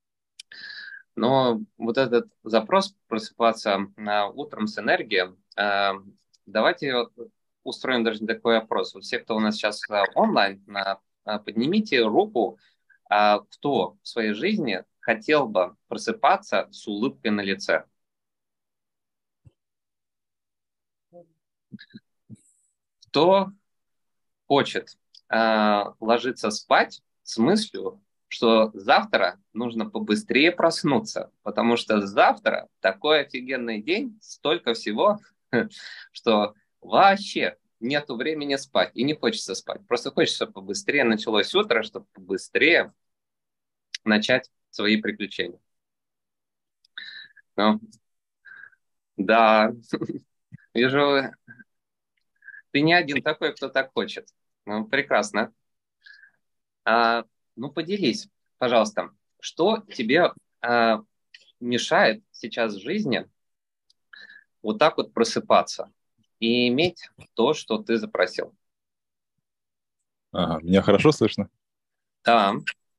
Speaker 1: Но вот этот запрос просыпаться а, утром с энергией, а, давайте вот устроим даже такой опрос. Вот все, кто у нас сейчас а, онлайн, а, а, поднимите руку, а, кто в своей жизни хотел бы просыпаться с улыбкой на лице. Кто хочет а, ложиться спать с мыслью, что завтра нужно побыстрее проснуться, потому что завтра такой офигенный день, столько всего, что вообще нету времени спать, и не хочется спать. Просто хочется, чтобы побыстрее началось утро, чтобы побыстрее начать свои приключения. Ну, да, вижу, ты не один такой, кто так хочет. Ну, прекрасно. А, ну, поделись, пожалуйста, что тебе а, мешает сейчас в жизни вот так вот просыпаться и иметь то, что ты запросил?
Speaker 3: Ага, меня хорошо слышно?
Speaker 1: Да.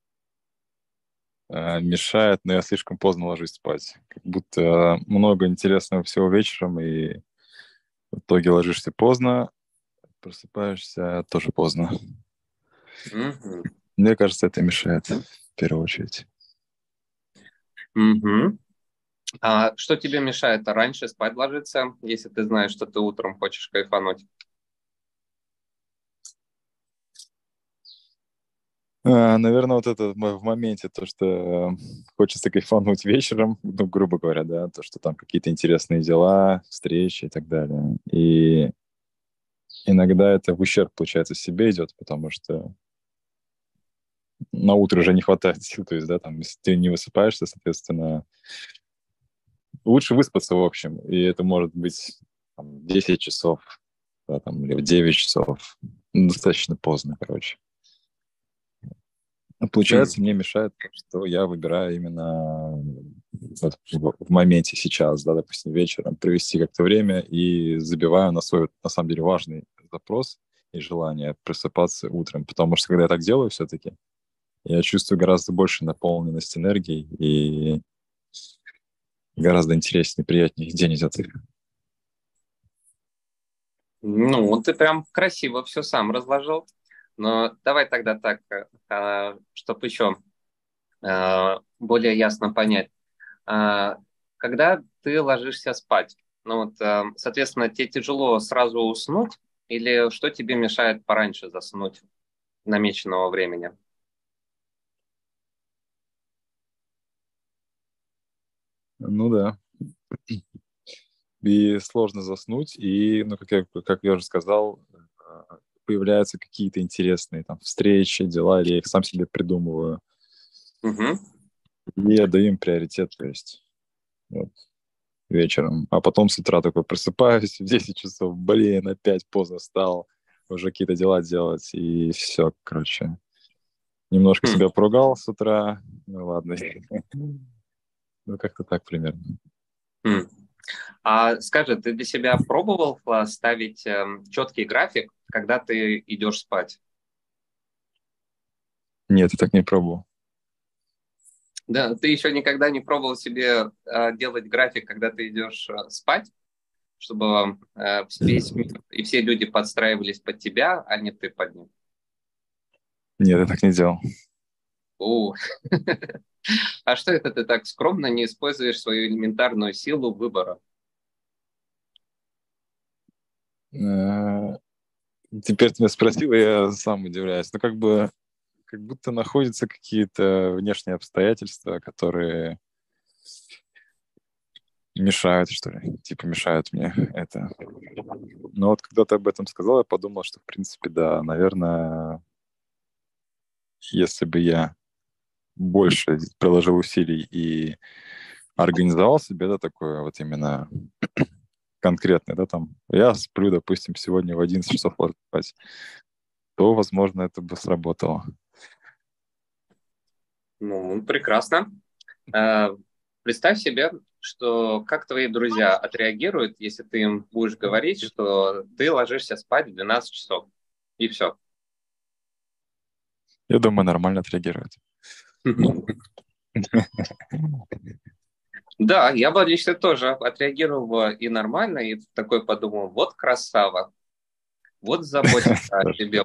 Speaker 3: А, мешает, но я слишком поздно ложусь спать. Как будто много интересного всего вечером, и в итоге ложишься поздно, просыпаешься тоже поздно.
Speaker 1: Угу.
Speaker 3: Мне кажется, это мешает в первую очередь.
Speaker 1: Угу. А что тебе мешает раньше спать ложиться, если ты знаешь, что ты утром хочешь кайфануть?
Speaker 3: А, наверное, вот это в в моменте, то, что э, хочется кайфануть вечером, ну, грубо говоря, да, то, что там какие-то интересные дела, встречи и так далее. И иногда это в ущерб, получается, себе идет, потому что на утро уже не хватает сил, то есть, да, там, если ты не высыпаешься, соответственно, лучше выспаться, в общем, и это может быть там, десять часов, да, там, или в девять часов, ну, достаточно поздно, короче. Ну, получается, мне мешает то, что я выбираю именно вот в, в моменте сейчас, да, допустим, вечером провести как-то время и забиваю на свой, на самом деле, важный запрос и желание просыпаться утром, потому что когда я так делаю все-таки, я чувствую гораздо больше наполненность энергией и гораздо интереснее, приятнее день идет.
Speaker 1: Ну, вот ты прям красиво все сам разложил. Но давай тогда так, чтобы еще более ясно понять. А, Когда ты ложишься спать, ну вот, а, соответственно, тебе тяжело сразу уснуть, или что тебе мешает пораньше заснуть намеченного времени?
Speaker 3: Ну да. И сложно заснуть, и, ну, как я, как я уже сказал, э, появляются какие-то интересные там встречи, дела, или я их сам себе придумываю.
Speaker 1: Угу.
Speaker 3: И я даю им приоритет, то есть вот, вечером. А потом с утра такой просыпаюсь в десять часов, блин, опять поздно встал, уже какие-то дела делать, и все, короче. Немножко
Speaker 1: Хм.
Speaker 3: себя поругал с утра, ну ладно. Ну, как-то так примерно.
Speaker 1: Хм. А скажи, ты для себя пробовал а, ставить эм, четкий график, когда ты идешь спать?
Speaker 3: Нет, я так не пробовал.
Speaker 1: Да, ты еще никогда не пробовал себе а, делать график, когда ты идешь а, спать, чтобы а, весь мир и все люди подстраивались под тебя, а не ты под них?
Speaker 3: Нет, я так не делал.
Speaker 1: О, а что это ты так скромно не используешь свою элементарную силу выбора?
Speaker 3: Э, Теперь ты меня спросил, и я сам удивляюсь. Ну, как бы, как будто находятся какие-то внешние обстоятельства, которые мешают, что ли, типа мешают мне это. Но вот когда ты об этом сказал, я подумал, что, в принципе, да, наверное, если бы я больше приложил усилий и организовал себе, да, такое вот именно конкретное, да, там, я сплю, допустим, сегодня в одиннадцать часов ложусь спать, то, возможно, это бы сработало.
Speaker 1: Ну, прекрасно. А, Представь себе, что как твои друзья отреагируют, если ты им будешь говорить, что ты ложишься спать в двенадцать часов, и все.
Speaker 3: Я думаю, нормально отреагирует.
Speaker 1: Да, я бы лично тоже отреагировал и нормально, и такой подумал, вот красава, вот заботится о себе.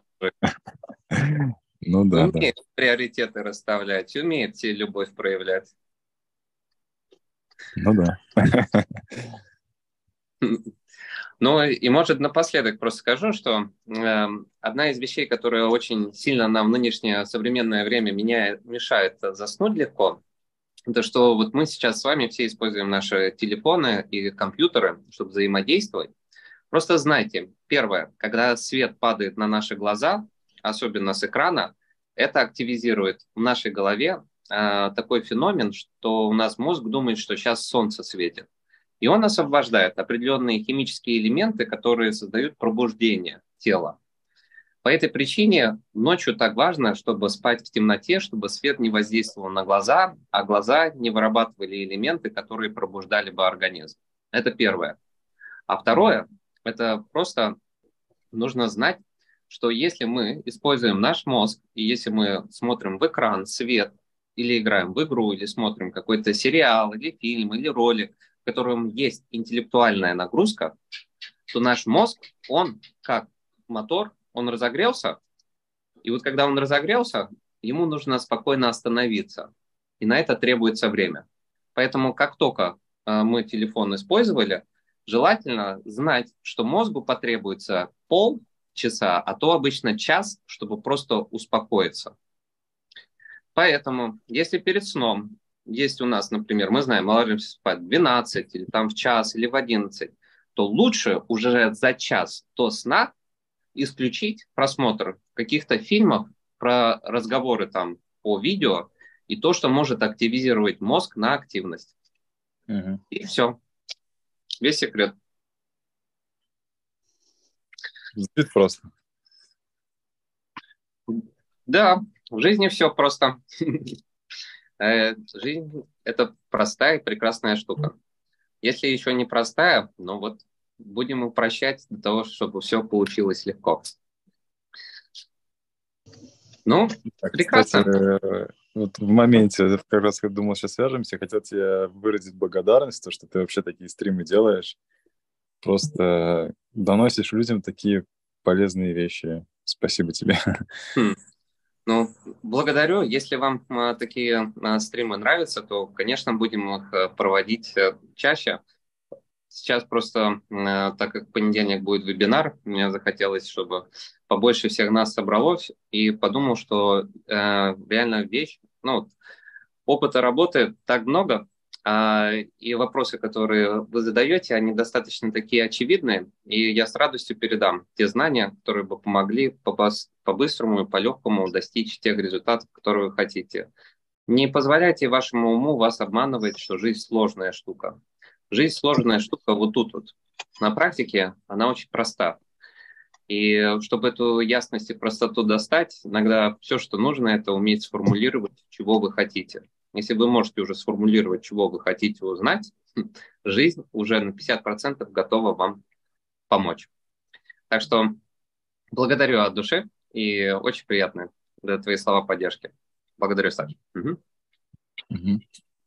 Speaker 3: Ну да, да.
Speaker 1: Умеет приоритеты расставлять, умеет тебе любовь проявлять.
Speaker 3: Ну да.
Speaker 1: Ну и, может, напоследок просто скажу, что э, одна из вещей, которая очень сильно нам в нынешнее современное время меняет, мешает заснуть легко, это что вот мы сейчас с вами все используем наши телефоны и компьютеры, чтобы взаимодействовать. Просто знайте, первое, когда свет падает на наши глаза, особенно с экрана, это активизирует в нашей голове э, такой феномен, что у нас мозг думает, что сейчас солнце светит. И он освобождает определенные химические элементы, которые создают пробуждение тела. По этой причине ночью так важно, чтобы спать в темноте, чтобы свет не воздействовал на глаза, а глаза не вырабатывали элементы, которые пробуждали бы организм. Это первое. А второе, это просто нужно знать, что если мы используем наш мозг, и если мы смотрим в экран, свет, или играем в игру, или смотрим какой-то сериал, или фильм, или ролик, в котором есть интеллектуальная нагрузка, то наш мозг, он как мотор, он разогрелся, и вот когда он разогрелся, ему нужно спокойно остановиться, и на это требуется время. Поэтому как только э, мы телефон использовали, желательно знать, что мозгу потребуется полчаса, а то обычно час, чтобы просто успокоиться. Поэтому, если перед сном есть у нас, например, мы знаем, мы ложимся спать в двенадцать, или там в час, или в одиннадцать, то лучше уже за час до сна исключить просмотр каких-то фильмов про разговоры там по видео и то, что может активизировать мозг на активность.
Speaker 3: Угу.
Speaker 1: И все. Весь секрет.
Speaker 3: Звучит просто.
Speaker 1: Да, в жизни все просто. Жизнь – это простая и прекрасная штука. Если еще не простая, ну вот будем упрощать для того, чтобы все получилось легко. Ну,
Speaker 3: Так,
Speaker 1: прекрасно.
Speaker 3: кстати, вот в моменте, как раз я думал, сейчас свяжемся, хотел тебе выразить благодарность, то, что ты вообще такие стримы делаешь. Просто доносишь людям такие полезные вещи. Спасибо тебе.
Speaker 1: Хм. Ну, благодарю. Если вам а, такие а, стримы нравятся, то, конечно, будем их а, проводить а, чаще. Сейчас просто, а, так как в понедельник будет вебинар, мне захотелось, чтобы побольше всех нас собралось, и подумал, что а, реально вещь, ну, опыта работы так много, а, и вопросы, которые вы задаете, они достаточно такие очевидные, и я с радостью передам те знания, которые бы помогли по-быс- по-быстрому и по-легкому достичь тех результатов, которые вы хотите. Не позволяйте вашему уму вас обманывать, что жизнь сложная штука. Жизнь сложная штука вот тут вот. На практике она очень проста. И чтобы эту ясность и простоту достать, иногда все, что нужно, это уметь сформулировать, чего вы хотите. Если вы можете уже сформулировать, чего вы хотите узнать, жизнь уже на пятьдесят процентов готова вам помочь. Так что благодарю от души и очень приятно за твои слова поддержки. Благодарю, Саша. Угу.
Speaker 3: Угу.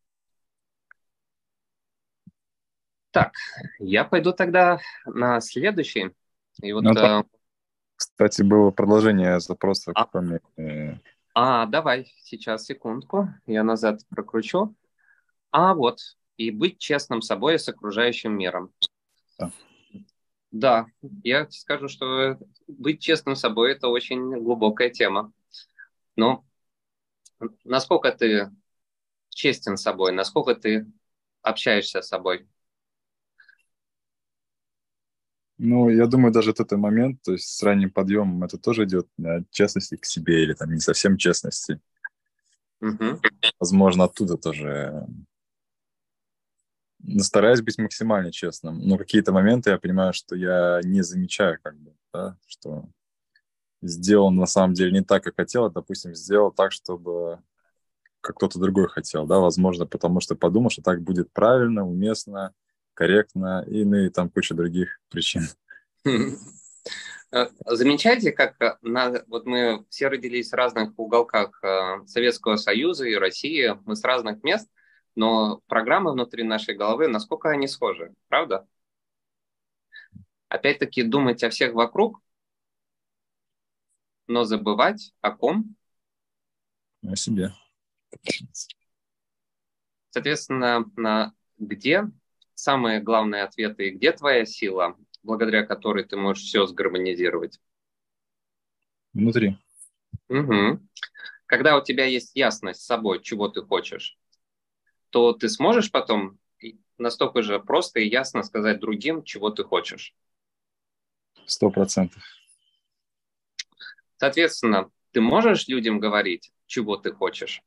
Speaker 1: Так, я пойду тогда на следующий. И вот,
Speaker 3: Ну,
Speaker 1: э,
Speaker 3: кстати, было продолжение запроса,
Speaker 1: а,
Speaker 3: кроме... э,
Speaker 1: а, давай, сейчас, секундку, я назад прокручу. А вот, и быть честным собой и с окружающим миром.
Speaker 3: да.
Speaker 1: Да, я скажу, что быть честным собой – это очень глубокая тема. Но насколько ты честен с собой, насколько ты общаешься с собой?
Speaker 3: Ну, я думаю, даже вот этот момент, то есть с ранним подъемом, это тоже идет от честности к себе или там не совсем честности.
Speaker 1: Угу.
Speaker 3: Возможно, оттуда тоже. Но стараюсь быть максимально честным. Но какие-то моменты я понимаю, что я не замечаю, как бы, да, что сделал на самом деле не так, как хотел, а, допустим, сделал так, чтобы как кто-то другой хотел, да, возможно, потому что подумал, что так будет правильно, уместно, корректно, и, ну, и там куча других причин.
Speaker 1: Замечаете, как э, на, вот мы все родились в разных уголках э, Советского Союза и России, мы с разных мест, но программы внутри нашей головы, насколько они схожи, правда? Опять-таки думать о всех вокруг, но забывать о ком.
Speaker 3: О себе.
Speaker 1: Соответственно, на где самые главные ответы и где твоя сила, благодаря которой ты можешь все сгармонизировать?
Speaker 3: Внутри.
Speaker 1: Угу. Когда у тебя есть ясность с собой, чего ты хочешь, то ты сможешь потом настолько же просто и ясно сказать другим, чего ты хочешь.
Speaker 3: Сто процентов.
Speaker 1: Соответственно, ты можешь людям говорить, чего ты хочешь?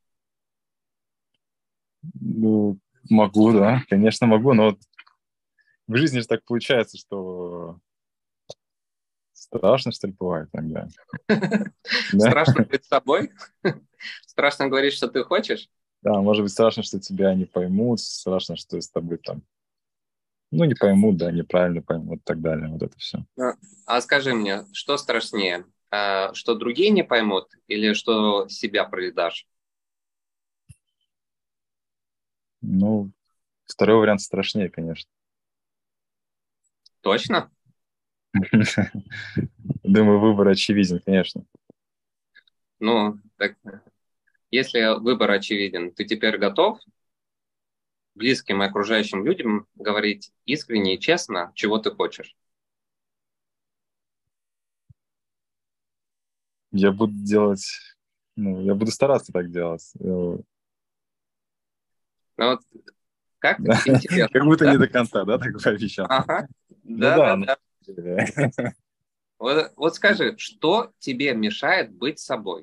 Speaker 3: Ну, могу, да, конечно, могу, но вот в жизни же так получается, что страшно, что ли, бывает иногда. Да?
Speaker 1: Страшно быть собой? Страшно говорить, что ты хочешь?
Speaker 3: Да, может быть, страшно, что тебя не поймут, страшно, что с тобой там, ну, не поймут, да, неправильно поймут и так далее, вот это все.
Speaker 1: А а скажи мне, что страшнее? А, Что другие не поймут или что себя предашь?
Speaker 3: Ну, второй вариант страшнее, конечно.
Speaker 1: Точно?
Speaker 3: Думаю, выбор очевиден, конечно.
Speaker 1: Ну, так, если выбор очевиден, ты теперь готов близким и окружающим людям говорить искренне и честно, чего ты хочешь?
Speaker 3: Я буду делать, ну, я буду стараться так делать. Э,
Speaker 1: Ну, вот как
Speaker 3: да.
Speaker 1: интересно,
Speaker 3: Как будто
Speaker 1: да?
Speaker 3: не до конца, да, так пообещал.
Speaker 1: Ага.
Speaker 3: Ну да, ну,
Speaker 1: Да-да-да. Вот, вот скажи, что тебе мешает быть собой?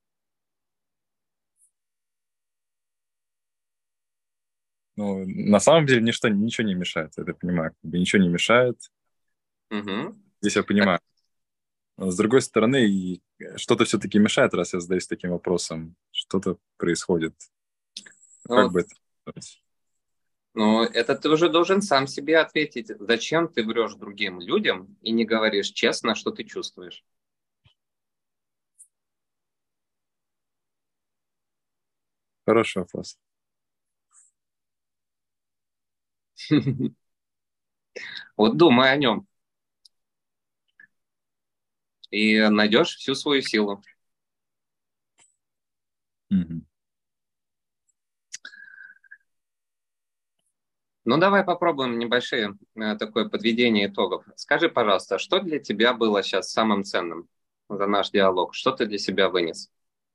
Speaker 3: ну, на самом деле ничто, ничего не мешает, я это понимаю. Как бы ничего не мешает,
Speaker 1: Угу.
Speaker 3: здесь я
Speaker 1: Так,
Speaker 3: понимаю. Но с другой стороны, и что-то все-таки мешает, раз я задаюсь таким вопросом. Что-то происходит. Как
Speaker 1: ну,
Speaker 3: бы это сказать?
Speaker 1: ну, это ты уже должен сам себе ответить. Зачем ты врешь другим людям и не говоришь честно, что ты чувствуешь?
Speaker 3: Хороший вопрос.
Speaker 1: Вот думай о нем и найдешь всю свою силу.
Speaker 3: Мгм.
Speaker 1: Ну, давай попробуем небольшие э, такое подведение итогов. Скажи, пожалуйста, что для тебя было сейчас самым ценным за наш диалог? Что ты для себя вынес?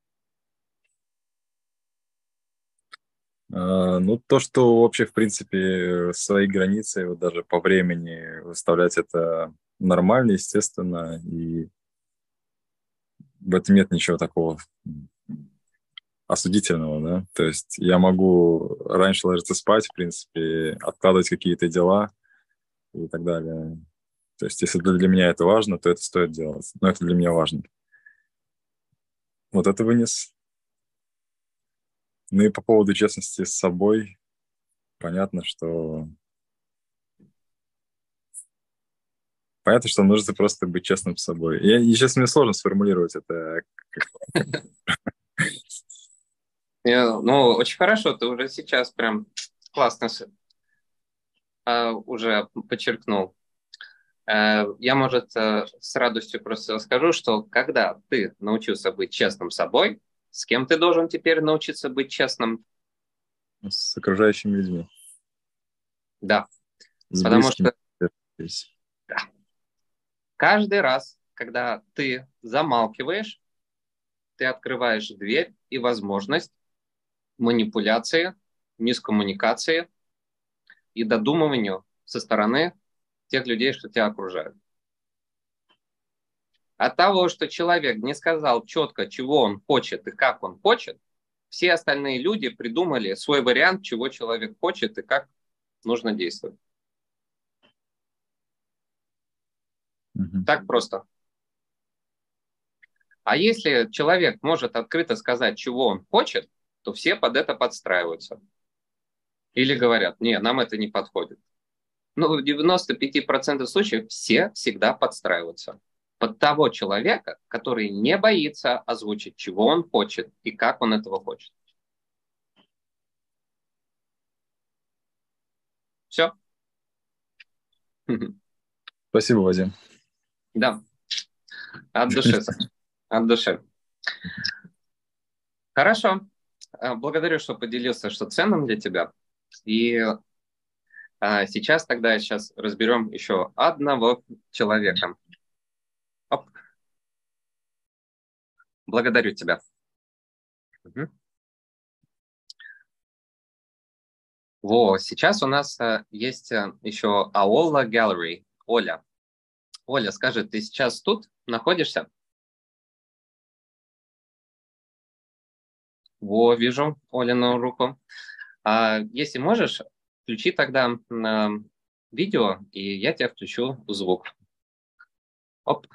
Speaker 3: А, ну, то, что вообще, в принципе, свои границы, вот даже по времени выставлять, это нормально, естественно, и в этом нет ничего такого осудительного, да. То есть я могу раньше ложиться спать, в принципе, откладывать какие-то дела и так далее. То есть если для меня это важно, то это стоит делать. Но это для меня важно. Вот это вынес. Ну и по поводу честности с собой, понятно, что понятно, что нужно просто быть честным с собой. Я, и сейчас мне сложно сформулировать это.
Speaker 1: Э, Ну, очень хорошо, ты уже сейчас прям классно с- а, уже подчеркнул. Э, Я, может, э, с радостью просто скажу, что когда ты научился быть честным с собой, с кем ты должен теперь научиться быть честным?
Speaker 3: С окружающими людьми,
Speaker 1: Да,
Speaker 3: с
Speaker 1: потому
Speaker 3: близкими.
Speaker 1: что да, каждый раз, когда ты замалкиваешь, ты открываешь дверь и возможность манипуляции, мискоммуникации и додумыванию со стороны тех людей, что тебя окружают. От того, что человек не сказал четко, чего он хочет и как он хочет, все остальные люди придумали свой вариант, чего человек хочет и как нужно действовать.
Speaker 3: Мгм.
Speaker 1: Так просто. А если человек может открыто сказать, чего он хочет, то все под это подстраиваются. Или говорят, не, нам это не подходит. Ну, в девяноста пяти процентах случаев все всегда подстраиваются под того человека, который не боится озвучить, чего он хочет и как он этого хочет. Все.
Speaker 3: Спасибо, Вадим.
Speaker 1: Да, от души, Саша, от души. Хорошо. Э, Благодарю, что поделился, что ценным для тебя. И А сейчас тогда сейчас разберем еще одного человека. Оп. Благодарю тебя. Угу. Во, сейчас у нас а, есть а, еще Aola Gallery. Оля. Оля, скажи, ты сейчас тут находишься? Во, вижу Олину руку. А, если можешь, включи тогда а, видео, и я тебе включу звук. Оп.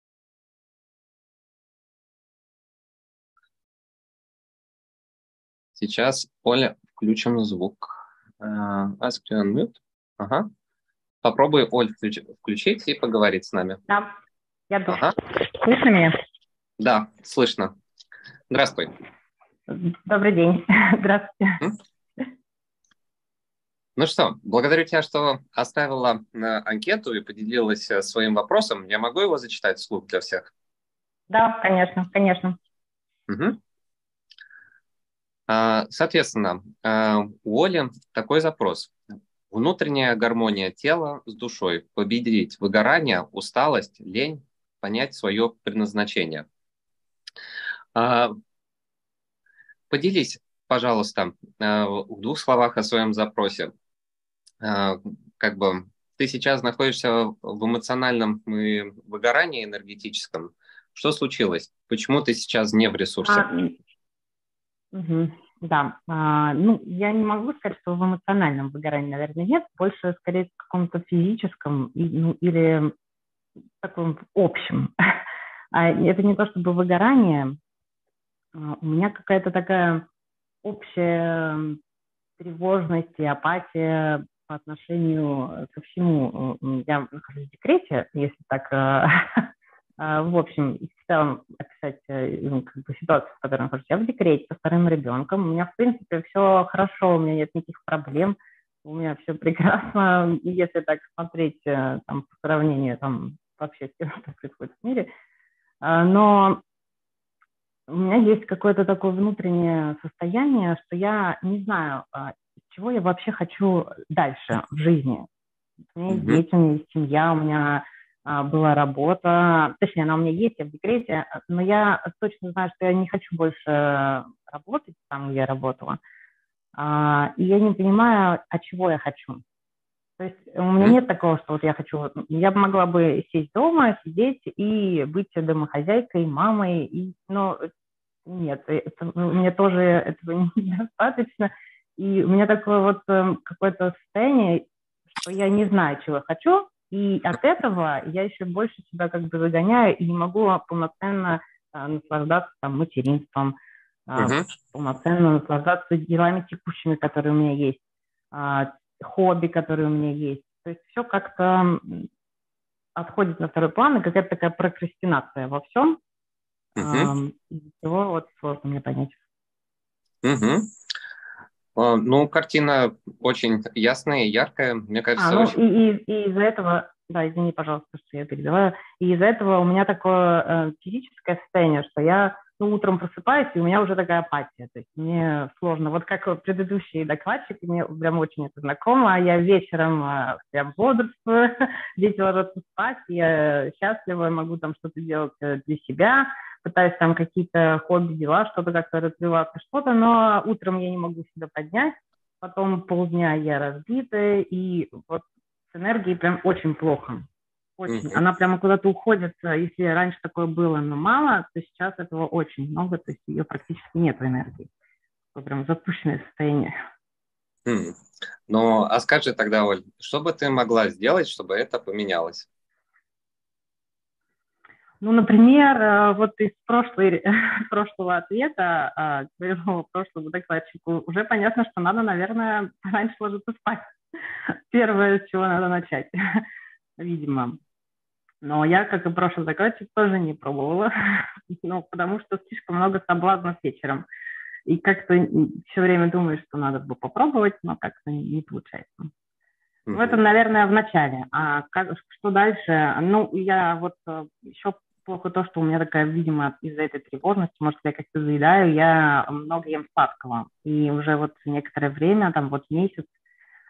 Speaker 1: Сейчас, Оля, включим звук. Uh, ask to unmute. Ага. Попробуй, Оль, включ, включить и поговорить с нами.
Speaker 4: Да, я тут.
Speaker 1: Ага.
Speaker 4: Слышно меня?
Speaker 1: Да, слышно. Здравствуй.
Speaker 4: Добрый день. Здравствуйте.
Speaker 1: Ну что, благодарю тебя, что оставила анкету и поделилась своим вопросом. Я могу его зачитать вслух для всех?
Speaker 4: Да, конечно, конечно.
Speaker 1: Угу. Соответственно, у Оли такой запрос. Внутренняя гармония тела с душой. Победить выгорание, усталость, лень, понять свое предназначение. Поделись, пожалуйста, в двух словах о своем запросе. Как бы ты сейчас находишься в эмоциональном выгорании энергетическом. Что случилось? Почему ты сейчас не в ресурсе?
Speaker 4: А, угу, да. А, ну, я не могу сказать, что в эмоциональном выгорании, наверное, нет. Больше, скорее, в каком-то физическом и, ну, или таком общем. А это не то чтобы выгорание. У меня какая-то такая общая тревожность и апатия по отношению ко всему. Я нахожусь в декрете, если так, в общем, в целом описать как бы, ситуацию, в которой я нахожусь. Я в декрете со вторым ребенком. У меня, в принципе, все хорошо, у меня нет никаких проблем, у меня все прекрасно. Если так смотреть там, по сравнению там, вообще с тем, что происходит в мире. Но у меня есть какое-то такое внутреннее состояние, что я не знаю, чего я вообще хочу дальше в жизни. У меня есть дети, у меня есть семья, у меня а, была работа, точнее, она у меня есть, я в декрете, но я точно знаю, что я не хочу больше работать там, где я работала, а, и я не понимаю, а чего я хочу. То есть у меня нет такого, что вот я хочу, я могла бы сесть дома, сидеть и быть домохозяйкой, мамой, и, но нет, это, мне тоже этого недостаточно. И у меня такое вот э, какое-то состояние, что я не знаю, чего я хочу, и от этого я еще больше себя как бы загоняю и не могу полноценно э, наслаждаться там, материнством, э, uh-huh. полноценно наслаждаться делами текущими, которые у меня есть, э, хобби, которые у меня есть. То есть все как-то отходит на второй план, и какая-то такая прокрастинация во всем. Uh-huh. Э, его вот сложно мне понять.
Speaker 1: Uh-huh. Ну, картина очень ясная и яркая, мне кажется.
Speaker 4: А, ну
Speaker 1: очень...
Speaker 4: и, и, и из-за этого, да, извини, пожалуйста, что я перебиваю, и из-за этого у меня такое э, физическое состояние, что я ну, утром просыпаюсь, и у меня уже такая апатия, то есть мне сложно, вот как предыдущий докладчик, мне прям очень это знакомо, я вечером э, прям бодрствую, дети ложатся спать, я счастлива, могу там что-то делать для себя, пытаюсь там какие-то хобби, дела, что-то как-то развиваться, что-то, но утром я не могу себя поднять, потом полдня я разбита, и вот с энергией прям очень плохо. Очень. Uh-huh. Она прямо куда-то уходит. Если раньше такое было, но мало, то сейчас этого очень много, то есть ее практически нет в энергии. Это прям запущенное состояние.
Speaker 1: Hmm. Ну, а скажи тогда, Оль, что бы ты могла сделать, чтобы это поменялось?
Speaker 4: Ну, например, вот из прошлой, прошлого ответа к своему прошлому докладчику уже понятно, что надо, наверное, раньше ложиться спать. Первое, с чего надо начать, видимо. Но я, как и прошлый докладчик, тоже не пробовала, ну, потому что слишком много соблазнов вечером. И как-то все время думаю, что надо бы попробовать, но как-то не получается. Mm-hmm. В этом, наверное, в начале. А как, что дальше? Ну, я вот еще плохо то, что у меня такая, видимо, из-за этой тревожности, может, я как-то заедаю, я много ем сладкого. И уже вот некоторое время, там вот месяц,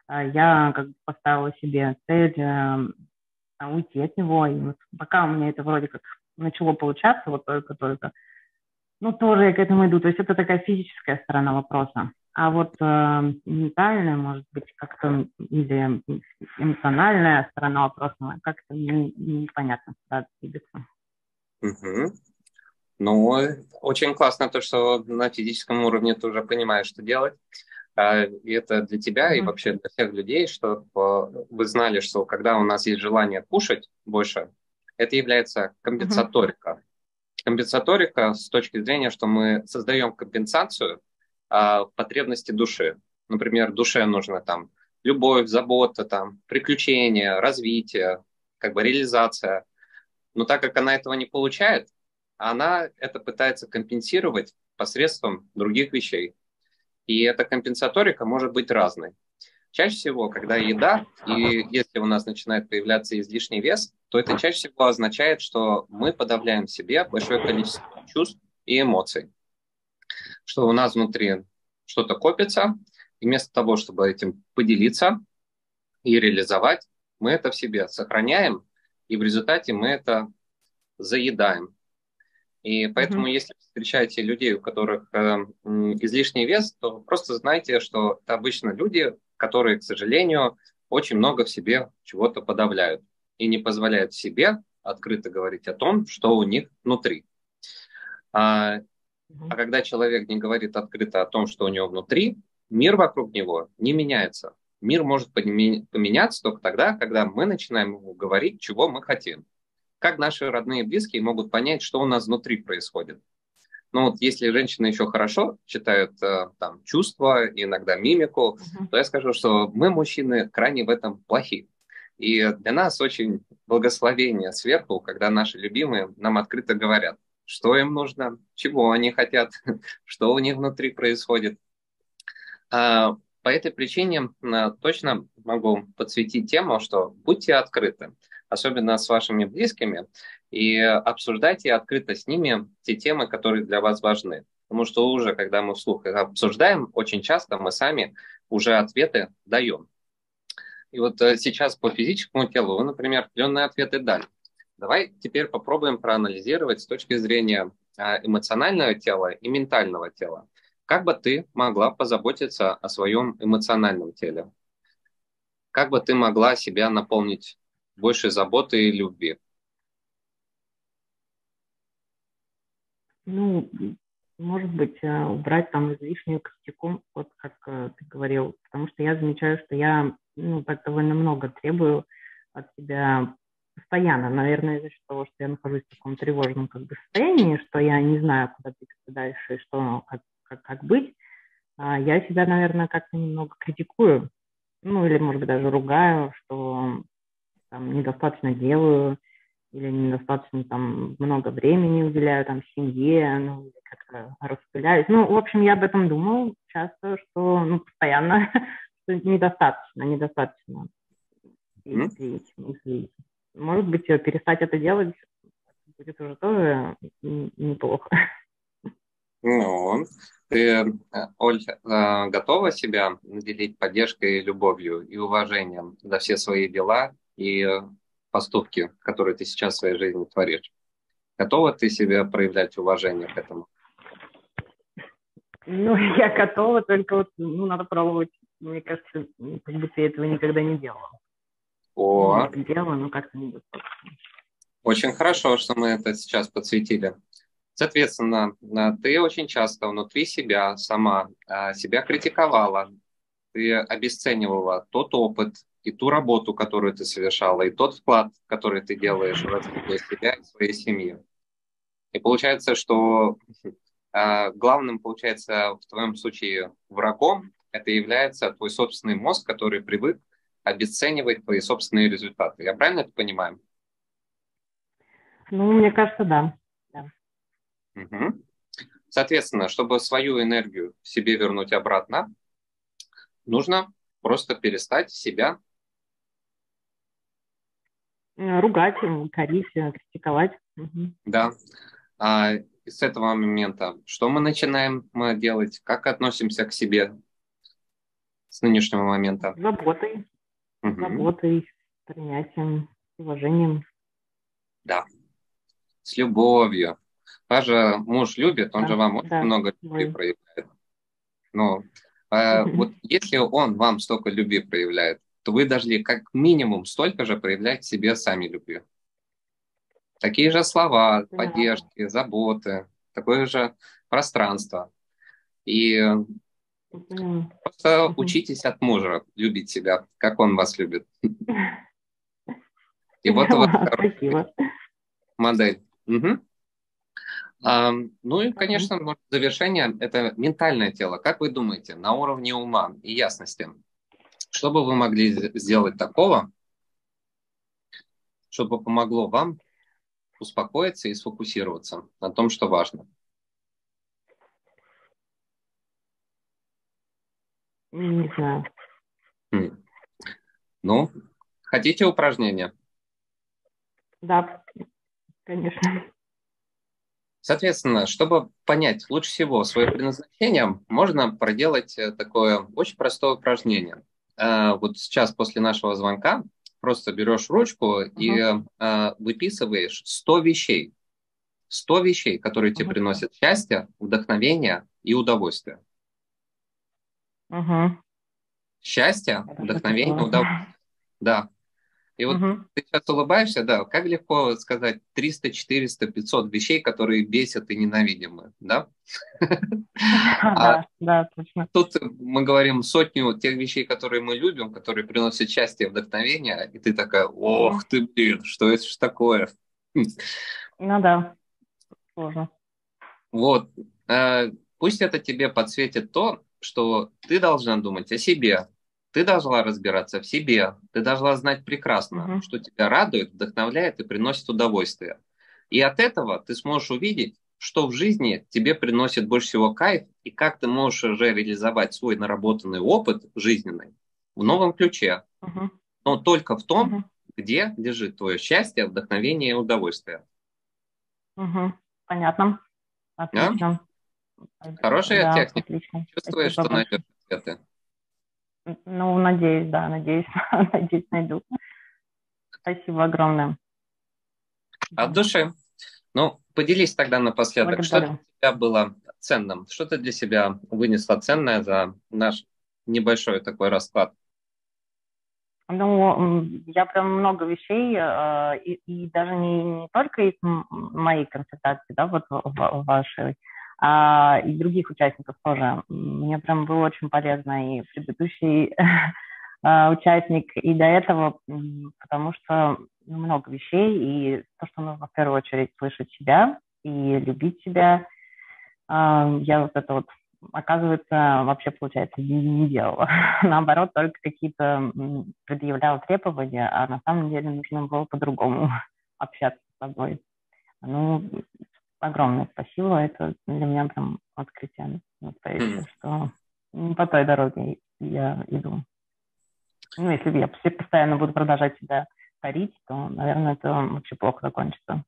Speaker 4: я как бы поставила себе цель уйти от него. И вот пока у меня это вроде как начало получаться, вот только-только, ну, тоже я к этому иду. То есть это такая физическая сторона вопроса. А вот э, ментальная, может быть, как-то, или эмоциональная сторона вопроса, как-то не, непонятно, куда двигаться.
Speaker 1: Угу. Ну, очень классно то, что на физическом уровне ты уже понимаешь, что делать. И это для тебя и вообще для всех людей, чтобы вы знали, что когда у нас есть желание кушать больше, это является компенсаторика. Компенсаторика с точки зрения, что мы создаем компенсацию а, потребности души. Например, душе нужно там любовь, забота, там, приключения, развитие, как бы реализация. Но так как она этого не получает, она это пытается компенсировать посредством других вещей. И эта компенсаторика может быть разной. Чаще всего, когда еда, и если у нас начинает появляться излишний вес, то это чаще всего означает, что мы подавляем в себе большое количество чувств и эмоций. Что у нас внутри что-то копится, и вместо того, чтобы этим поделиться и реализовать, мы это в себе сохраняем, и в результате мы это заедаем. И поэтому, mm-hmm. если вы встречаете людей, у которых э, излишний вес, то просто знайте, что это обычно люди, которые, к сожалению, очень много в себе чего-то подавляют и не позволяют себе открыто говорить о том, что у них внутри. А, mm-hmm. а когда человек не говорит открыто о том, что у него внутри, мир вокруг него не меняется. Мир может поменяться только тогда, когда мы начинаем ему говорить, чего мы хотим. Как наши родные и близкие могут понять, что у нас внутри происходит? Ну вот если женщины еще хорошо читают э, там, чувства, иногда мимику, uh-huh. то я скажу, что мы, мужчины, крайне в этом плохи. И для нас очень благословение сверху, когда наши любимые нам открыто говорят, что им нужно, чего они хотят, что у них внутри происходит. А, по этой причине а, точно могу подсветить тему, что будьте открыты, особенно с вашими близкими, и обсуждайте открыто с ними те темы, которые для вас важны. Потому что уже, когда мы вслух их обсуждаем, очень часто мы сами уже ответы даем. И вот сейчас по физическому телу вы, например, определенные ответы дали. Давай теперь попробуем проанализировать с точки зрения эмоционального тела и ментального тела. Как бы ты могла позаботиться о своем эмоциональном теле? Как бы ты могла себя наполнить больше заботы и любви?
Speaker 4: Ну, может быть, убрать там излишнюю критику, вот как ты говорил, потому что я замечаю, что я ну, так довольно много требую от себя постоянно, наверное, из-за того, что я нахожусь в таком тревожном как бы состоянии, что я не знаю, куда двигаться дальше и что, как, как, как быть, я себя, наверное, как-то немного критикую, ну, или, может быть, даже ругаю, что там недостаточно делаю, или недостаточно там много времени уделяю там семье, ну, как-то распыляюсь. Ну, в общем, я об этом думал часто, что, ну, постоянно, что недостаточно, недостаточно. Mm-hmm. Может быть, перестать это делать будет уже тоже неплохо.
Speaker 1: Ну, ты, Оль, готова себя наделить поддержкой, любовью и уважением за все свои дела и поступки, которые ты сейчас в своей жизни творишь? Готова ты себе проявлять уважение к этому?
Speaker 4: Ну, я готова, только вот, ну, надо пробовать. Мне кажется, как будто я этого никогда не делала.
Speaker 1: О,
Speaker 4: ну, делала, но как-то недостаточно.
Speaker 1: Очень хорошо, что мы это сейчас подсветили. Соответственно, ты очень часто внутри себя сама себя критиковала, ты обесценивала тот опыт и ту работу, которую ты совершала, и тот вклад, который ты делаешь в развитие себя и своей семьи. И получается, что главным, получается, в твоем случае врагом это является твой собственный мозг, который привык обесценивать твои собственные результаты. Я правильно это понимаю?
Speaker 4: Ну, мне кажется, да. да.
Speaker 1: Угу. Соответственно, чтобы свою энергию себе вернуть обратно, нужно просто перестать себя
Speaker 4: ругать, корить, критиковать. Угу.
Speaker 1: Да. А с этого момента что мы начинаем делать? Как относимся к себе? с нынешнего момента?
Speaker 4: Заботой,
Speaker 1: Угу.
Speaker 4: заботой, принятием, уважением.
Speaker 1: Да, с любовью. Вас же муж любит, он
Speaker 4: Да,
Speaker 1: же вам очень
Speaker 4: да,
Speaker 1: много любви
Speaker 4: ой.
Speaker 1: проявляет. Ну, а вот если он вам столько любви проявляет, то вы должны как минимум столько же проявлять себе сами любви. Такие же слова,
Speaker 4: Поняла.
Speaker 1: поддержки, заботы, такое же пространство. И
Speaker 4: Поняла.
Speaker 1: просто
Speaker 4: Мгм.
Speaker 1: учитесь от мужа любить себя, как он вас любит. И вот у вас
Speaker 4: Поняла,
Speaker 1: хорошая
Speaker 4: спасибо.
Speaker 1: модель. Мгм. А, ну и,
Speaker 4: Мгм.
Speaker 1: конечно, может, завершение– это ментальное тело. Как вы думаете, на уровне ума и ясности, что бы вы могли з- сделать такого, чтобы помогло вам успокоиться и сфокусироваться на том, что важно?
Speaker 4: Не знаю.
Speaker 1: М. Ну, хотите упражнения?
Speaker 4: Да, конечно.
Speaker 1: Соответственно, чтобы понять лучше всего свое предназначение, можно проделать э, такое очень простое упражнение. Э, Вот сейчас после нашего звонка просто берешь ручку и
Speaker 4: Мгм.
Speaker 1: э, выписываешь сто вещей. сто вещей, которые тебе
Speaker 4: Мгм.
Speaker 1: приносят счастье, вдохновение и удовольствие.
Speaker 4: Мгм.
Speaker 1: Счастье,
Speaker 4: Я даже
Speaker 1: вдохновение,
Speaker 4: записала.
Speaker 1: удовольствие. Да. И вот
Speaker 4: Мгм.
Speaker 1: ты сейчас улыбаешься, да, как легко сказать триста, четыреста, пятьсот вещей, которые бесят и ненавидимы, да? А
Speaker 4: Да, да, точно.
Speaker 1: тут мы говорим сотню тех вещей, которые мы любим, которые приносят счастье и вдохновение, и ты такая,
Speaker 4: Мгм.
Speaker 1: ох ты, блин, что это ж такое?
Speaker 4: Ну да, сложно.
Speaker 1: Вот. Э, Пусть это тебе подсветит то, что ты должна думать о себе, ты должна разбираться в себе, ты должна знать прекрасно,
Speaker 4: Мгм.
Speaker 1: что тебя радует, вдохновляет и приносит удовольствие. И от этого ты сможешь увидеть, что в жизни тебе приносит больше всего кайф, и как ты можешь уже реализовать свой наработанный опыт жизненный в новом ключе,
Speaker 4: Мгм.
Speaker 1: но только в том,
Speaker 4: Мгм.
Speaker 1: где лежит твое счастье, вдохновение и удовольствие.
Speaker 4: Мгм. Понятно.
Speaker 1: Да?
Speaker 4: Отлично.
Speaker 1: Хорошая
Speaker 4: Да,
Speaker 1: техника.
Speaker 4: отлично.
Speaker 1: Чувствуешь,
Speaker 4: Спасибо
Speaker 1: что найдешь
Speaker 4: большое.
Speaker 1: ответы?
Speaker 4: Ну, надеюсь, да, надеюсь, надеюсь, найду. Спасибо огромное.
Speaker 1: От души. Ну, поделись тогда напоследок, что для
Speaker 4: Благодарю.
Speaker 1: тебя было ценным? Что ты для себя вынесла ценное за наш небольшой такой расклад?
Speaker 4: Ну, м, я прям много вещей, э, и, и даже не, не только из м- моей консультации, да, вот в, в вашей, а и других участников тоже. Мне прям было очень полезно и предыдущий э, участник, и до этого, м, потому что ну, много вещей, и то, что нужно в первую очередь слышать себя и любить себя. А, Я вот это вот, оказывается, вообще, получается, не, не делала. Наоборот, только какие-то м, предъявляла требования, а на самом деле нужно было по-другому общаться с собой. Ну, огромное спасибо. Это для меня прям открытие
Speaker 1: М,
Speaker 4: настоящее, что не по той дороге я иду. Ну, если я все- постоянно буду продолжать себя корить, то, наверное, это вообще плохо закончится.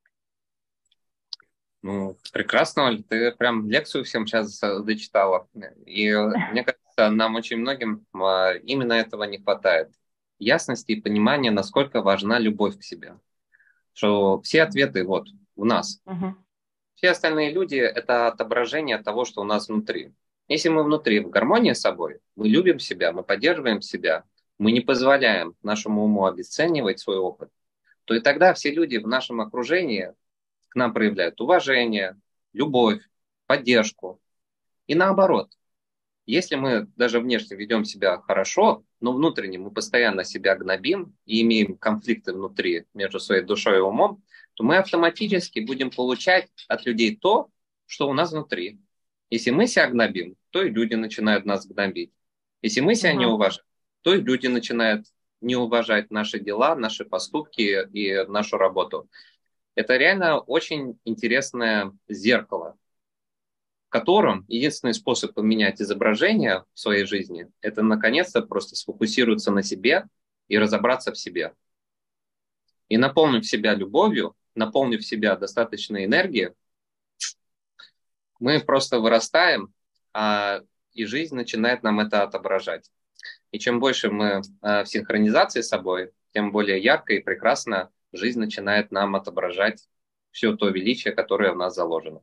Speaker 1: Ну, прекрасно, Оль, ты прям лекцию всем сейчас э, зачитала. И э, мне кажется, нам очень многим а, именно этого не хватает. Ясности и понимания, насколько важна любовь к себе. Что все ответы вот у нас.
Speaker 4: Мгм.
Speaker 1: Все остальные люди– это отображение того, что у нас внутри. Если мы внутри в гармонии с собой, мы любим себя, мы поддерживаем себя, мы не позволяем нашему уму обесценивать свой опыт, то и тогда все люди в нашем окружении к нам проявляют уважение, любовь, поддержку. И наоборот, если мы даже внешне ведем себя хорошо, но внутренне мы постоянно себя гнобим и имеем конфликты внутри между своей душой и умом, то мы автоматически будем получать от людей то, что у нас внутри. Если мы себя гнобим, то и люди начинают нас гнобить. Если мы себя не
Speaker 4: Мгм.
Speaker 1: уважаем, то и люди начинают не уважать наши дела, наши поступки и нашу работу. Это реально очень интересное зеркало, в котором единственный способ поменять изображение в своей жизни– это наконец-то просто сфокусироваться на себе и разобраться в себе. И наполнив себя любовью, наполнив себя достаточной энергией, мы просто вырастаем а, и жизнь начинает нам это отображать. И чем больше мы в синхронизации с собой, тем более ярко и прекрасно жизнь начинает нам отображать все то величие, которое в нас заложено.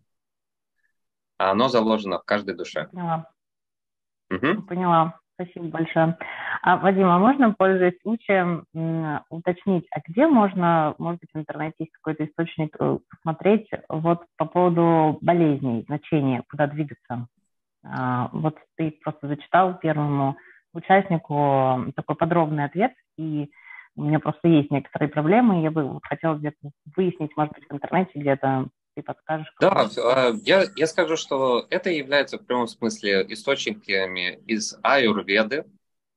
Speaker 1: А оно заложено в каждой душе.
Speaker 4: Поняла.
Speaker 1: Угу.
Speaker 4: Поняла. Спасибо большое. А, Вадим, а можно, пользуясь случаем, уточнить, а где можно, может быть, в интернете есть какой-то источник, посмотреть вот по поводу болезней, значения, куда двигаться? А, вот ты просто зачитал первому участнику такой подробный ответ, и у меня просто есть некоторые проблемы, я бы хотела где-то выяснить, может быть, в интернете где-то. Ты подскажешь?
Speaker 1: Да, я, я скажу, что это является в прямом смысле источниками из аюрведы.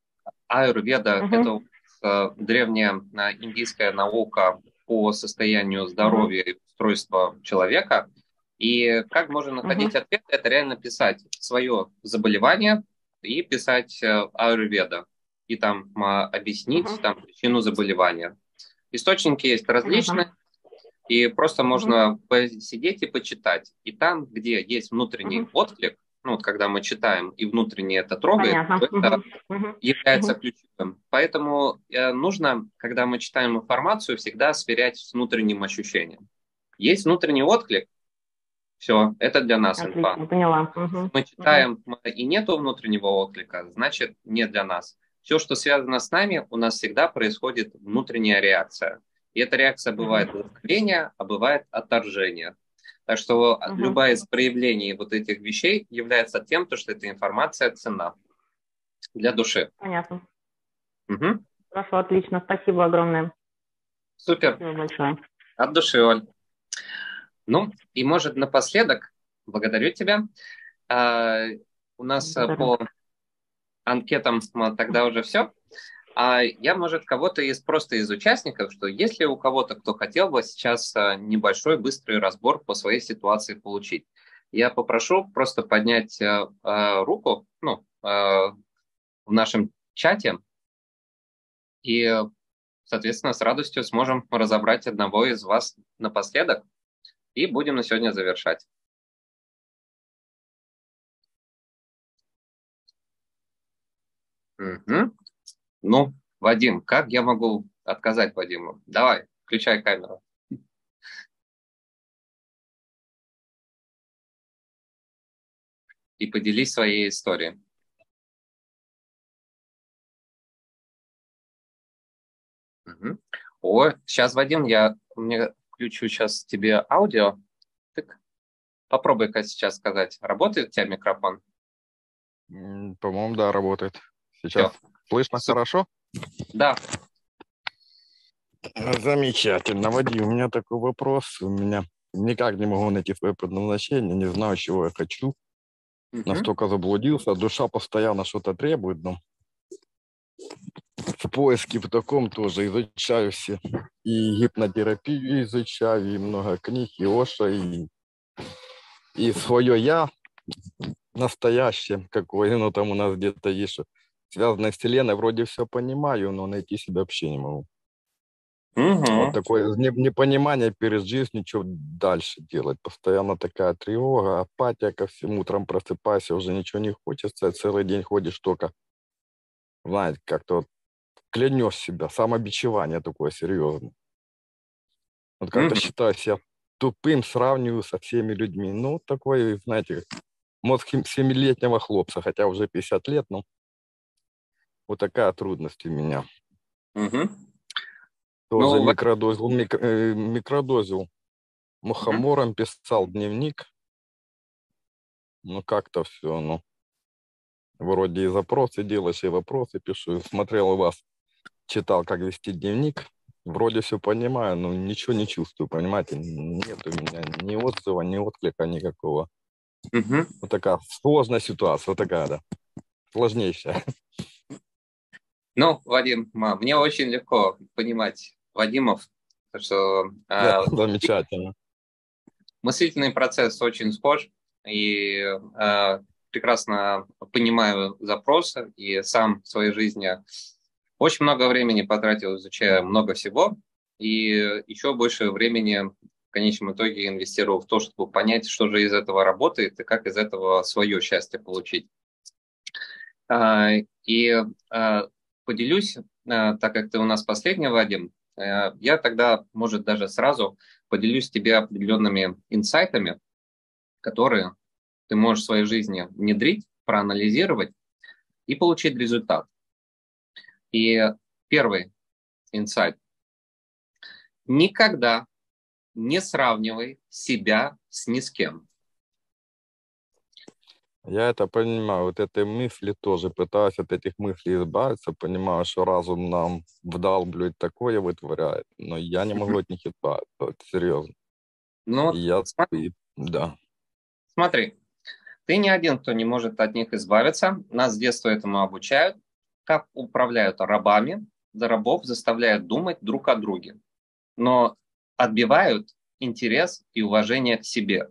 Speaker 1: Аюрведа uh-huh. – это древняя индийская наука по состоянию здоровья uh-huh. и устройства человека. И как можно находить uh-huh. ответ? Это реально писать свое заболевание и писать аюрведа. И там объяснить uh-huh. там, причину заболевания. Источники есть различные. Uh-huh. И просто можно uh-huh. посидеть и почитать. И там, где есть внутренний uh-huh. отклик, ну вот когда мы читаем, и внутренне это трогает, то это uh-huh. является uh-huh. ключевым. Поэтому э, нужно, когда мы читаем информацию, всегда сверять с внутренним ощущением. Есть внутренний отклик, все, это для нас
Speaker 4: Отлично,
Speaker 1: инфа.
Speaker 4: поняла. Uh-huh.
Speaker 1: Мы читаем, uh-huh. и нету внутреннего отклика, значит, не для нас. Все, что связано с нами, у нас всегда происходит внутренняя реакция. И эта реакция бывает вдохновение, а бывает отторжение. Так что uh-huh. любая из проявлений вот этих вещей является тем, что эта информация ценна для души.
Speaker 4: Понятно.
Speaker 1: Угу.
Speaker 4: Хорошо, отлично. Спасибо огромное.
Speaker 1: Супер.
Speaker 4: Спасибо большое.
Speaker 1: От души, Оль. Ну, и может напоследок, благодарю тебя. А, у нас Благодарю. По анкетам тогда уже все. А я, может, кого-то из просто из участников, что если у кого-то, кто хотел бы сейчас небольшой быстрый разбор по своей ситуации получить, я попрошу просто поднять э, э, руку, ну, э, в нашем чате, и, соответственно, с радостью сможем разобрать одного из вас напоследок, и будем на сегодня завершать. Угу. Ну, Вадим, как я могу отказать Вадиму? Давай, включай камеру. И поделись своей историей. Угу. О, сейчас, Вадим, я мне включу сейчас тебе аудио. Так, попробуй-ка сейчас сказать, работает у тебя микрофон?
Speaker 5: По-моему, да, работает. Сейчас Все. Слышно Супер. Хорошо?
Speaker 1: Да.
Speaker 5: Замечательно. Вадим, у меня такой вопрос. У меня никак не могу найти свое предназначение, не знаю, чего я хочу. Угу. Настолько заблудился, душа постоянно что-то требует, но в поиске в таком тоже изучаю все. И гипнотерапию изучаю, и много книг, и Оша, и, и свое я настоящее какое, ну там у нас где-то есть, что связанное с Вселенной, вроде все понимаю, но найти себя вообще не могу. Угу. Вот такое непонимание перед жизнью, что дальше делать. Постоянно такая тревога, апатия ко всему. Утром просыпайся, уже ничего не хочется, целый день ходишь только, знаете, как-то вот клянешь себя, самобичевание такое серьезное. Вот как-то угу. считаю себя тупым, сравниваю со всеми людьми. Ну, такой, знаете, мозг семилетнего хлопца, хотя уже пятьдесят лет, но вот такая трудность у меня.
Speaker 1: Угу.
Speaker 5: Тоже ну, микродозил, микро, э, микродозил. Мухомором писал дневник. Ну, как-то все, ну. Вроде и запросы делаешь, и вопросы пишу. Смотрел у вас, читал, как вести дневник. Вроде все понимаю, но ничего не чувствую, понимаете? Нет у меня ни отзыва, ни отклика никакого.
Speaker 1: Угу.
Speaker 5: Вот такая сложная ситуация, вот такая, да. Сложнейшая.
Speaker 1: Ну, Вадим, мне очень легко понимать Вадимов, потому что
Speaker 5: да, э, замечательно.
Speaker 1: Мыслительный процесс очень схож, и э, прекрасно понимаю запросы, и сам в своей жизни очень много времени потратил, изучая много всего, и еще больше времени в конечном итоге инвестировал в то, чтобы понять, что же из этого работает, и как из этого свое счастье получить. А, И а, поделюсь, а, так как ты у нас последний, Вадим, а, я тогда, может, даже сразу поделюсь тебе определенными инсайтами, которые ты можешь в своей жизни внедрить, проанализировать и получить результат. И первый инсайт. Никогда не сравнивай себя с ни с кем.
Speaker 5: Я это понимаю, вот этой мысли тоже пытаюсь от этих мыслей избавиться, понимаю, что разум нам вдалбливает такое, вытворяет, но я не могу от них избавиться, вот серьезно.
Speaker 1: Ну,
Speaker 5: И я,
Speaker 1: смотри,
Speaker 5: и- да,
Speaker 1: смотри, ты не один, кто не может от них избавиться. Нас с детства этому обучают, как управляют рабами, за рабов заставляют думать друг о друге, но отбивают интерес и уважение к себе.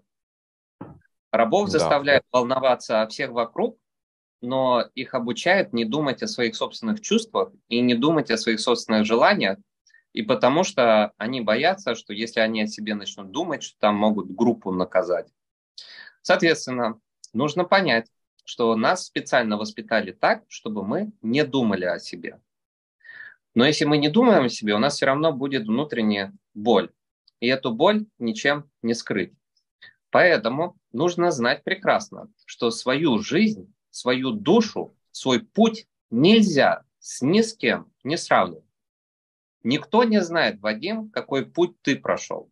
Speaker 1: Рабов
Speaker 5: да,
Speaker 1: заставляют волноваться о всех вокруг, но их обучают не думать о своих собственных чувствах и не думать о своих собственных желаниях, и потому что они боятся, что если они о себе начнут думать, что там могут группу наказать. Соответственно, нужно понять, что нас специально воспитали так, чтобы мы не думали о себе. Но если мы не думаем о себе, у нас все равно будет внутренняя боль. И эту боль ничем не скрыть. Поэтому нужно знать прекрасно, что свою жизнь, свою душу, свой путь нельзя с ни с кем не сравнивать. Никто не знает, Вадим, какой путь ты прошел.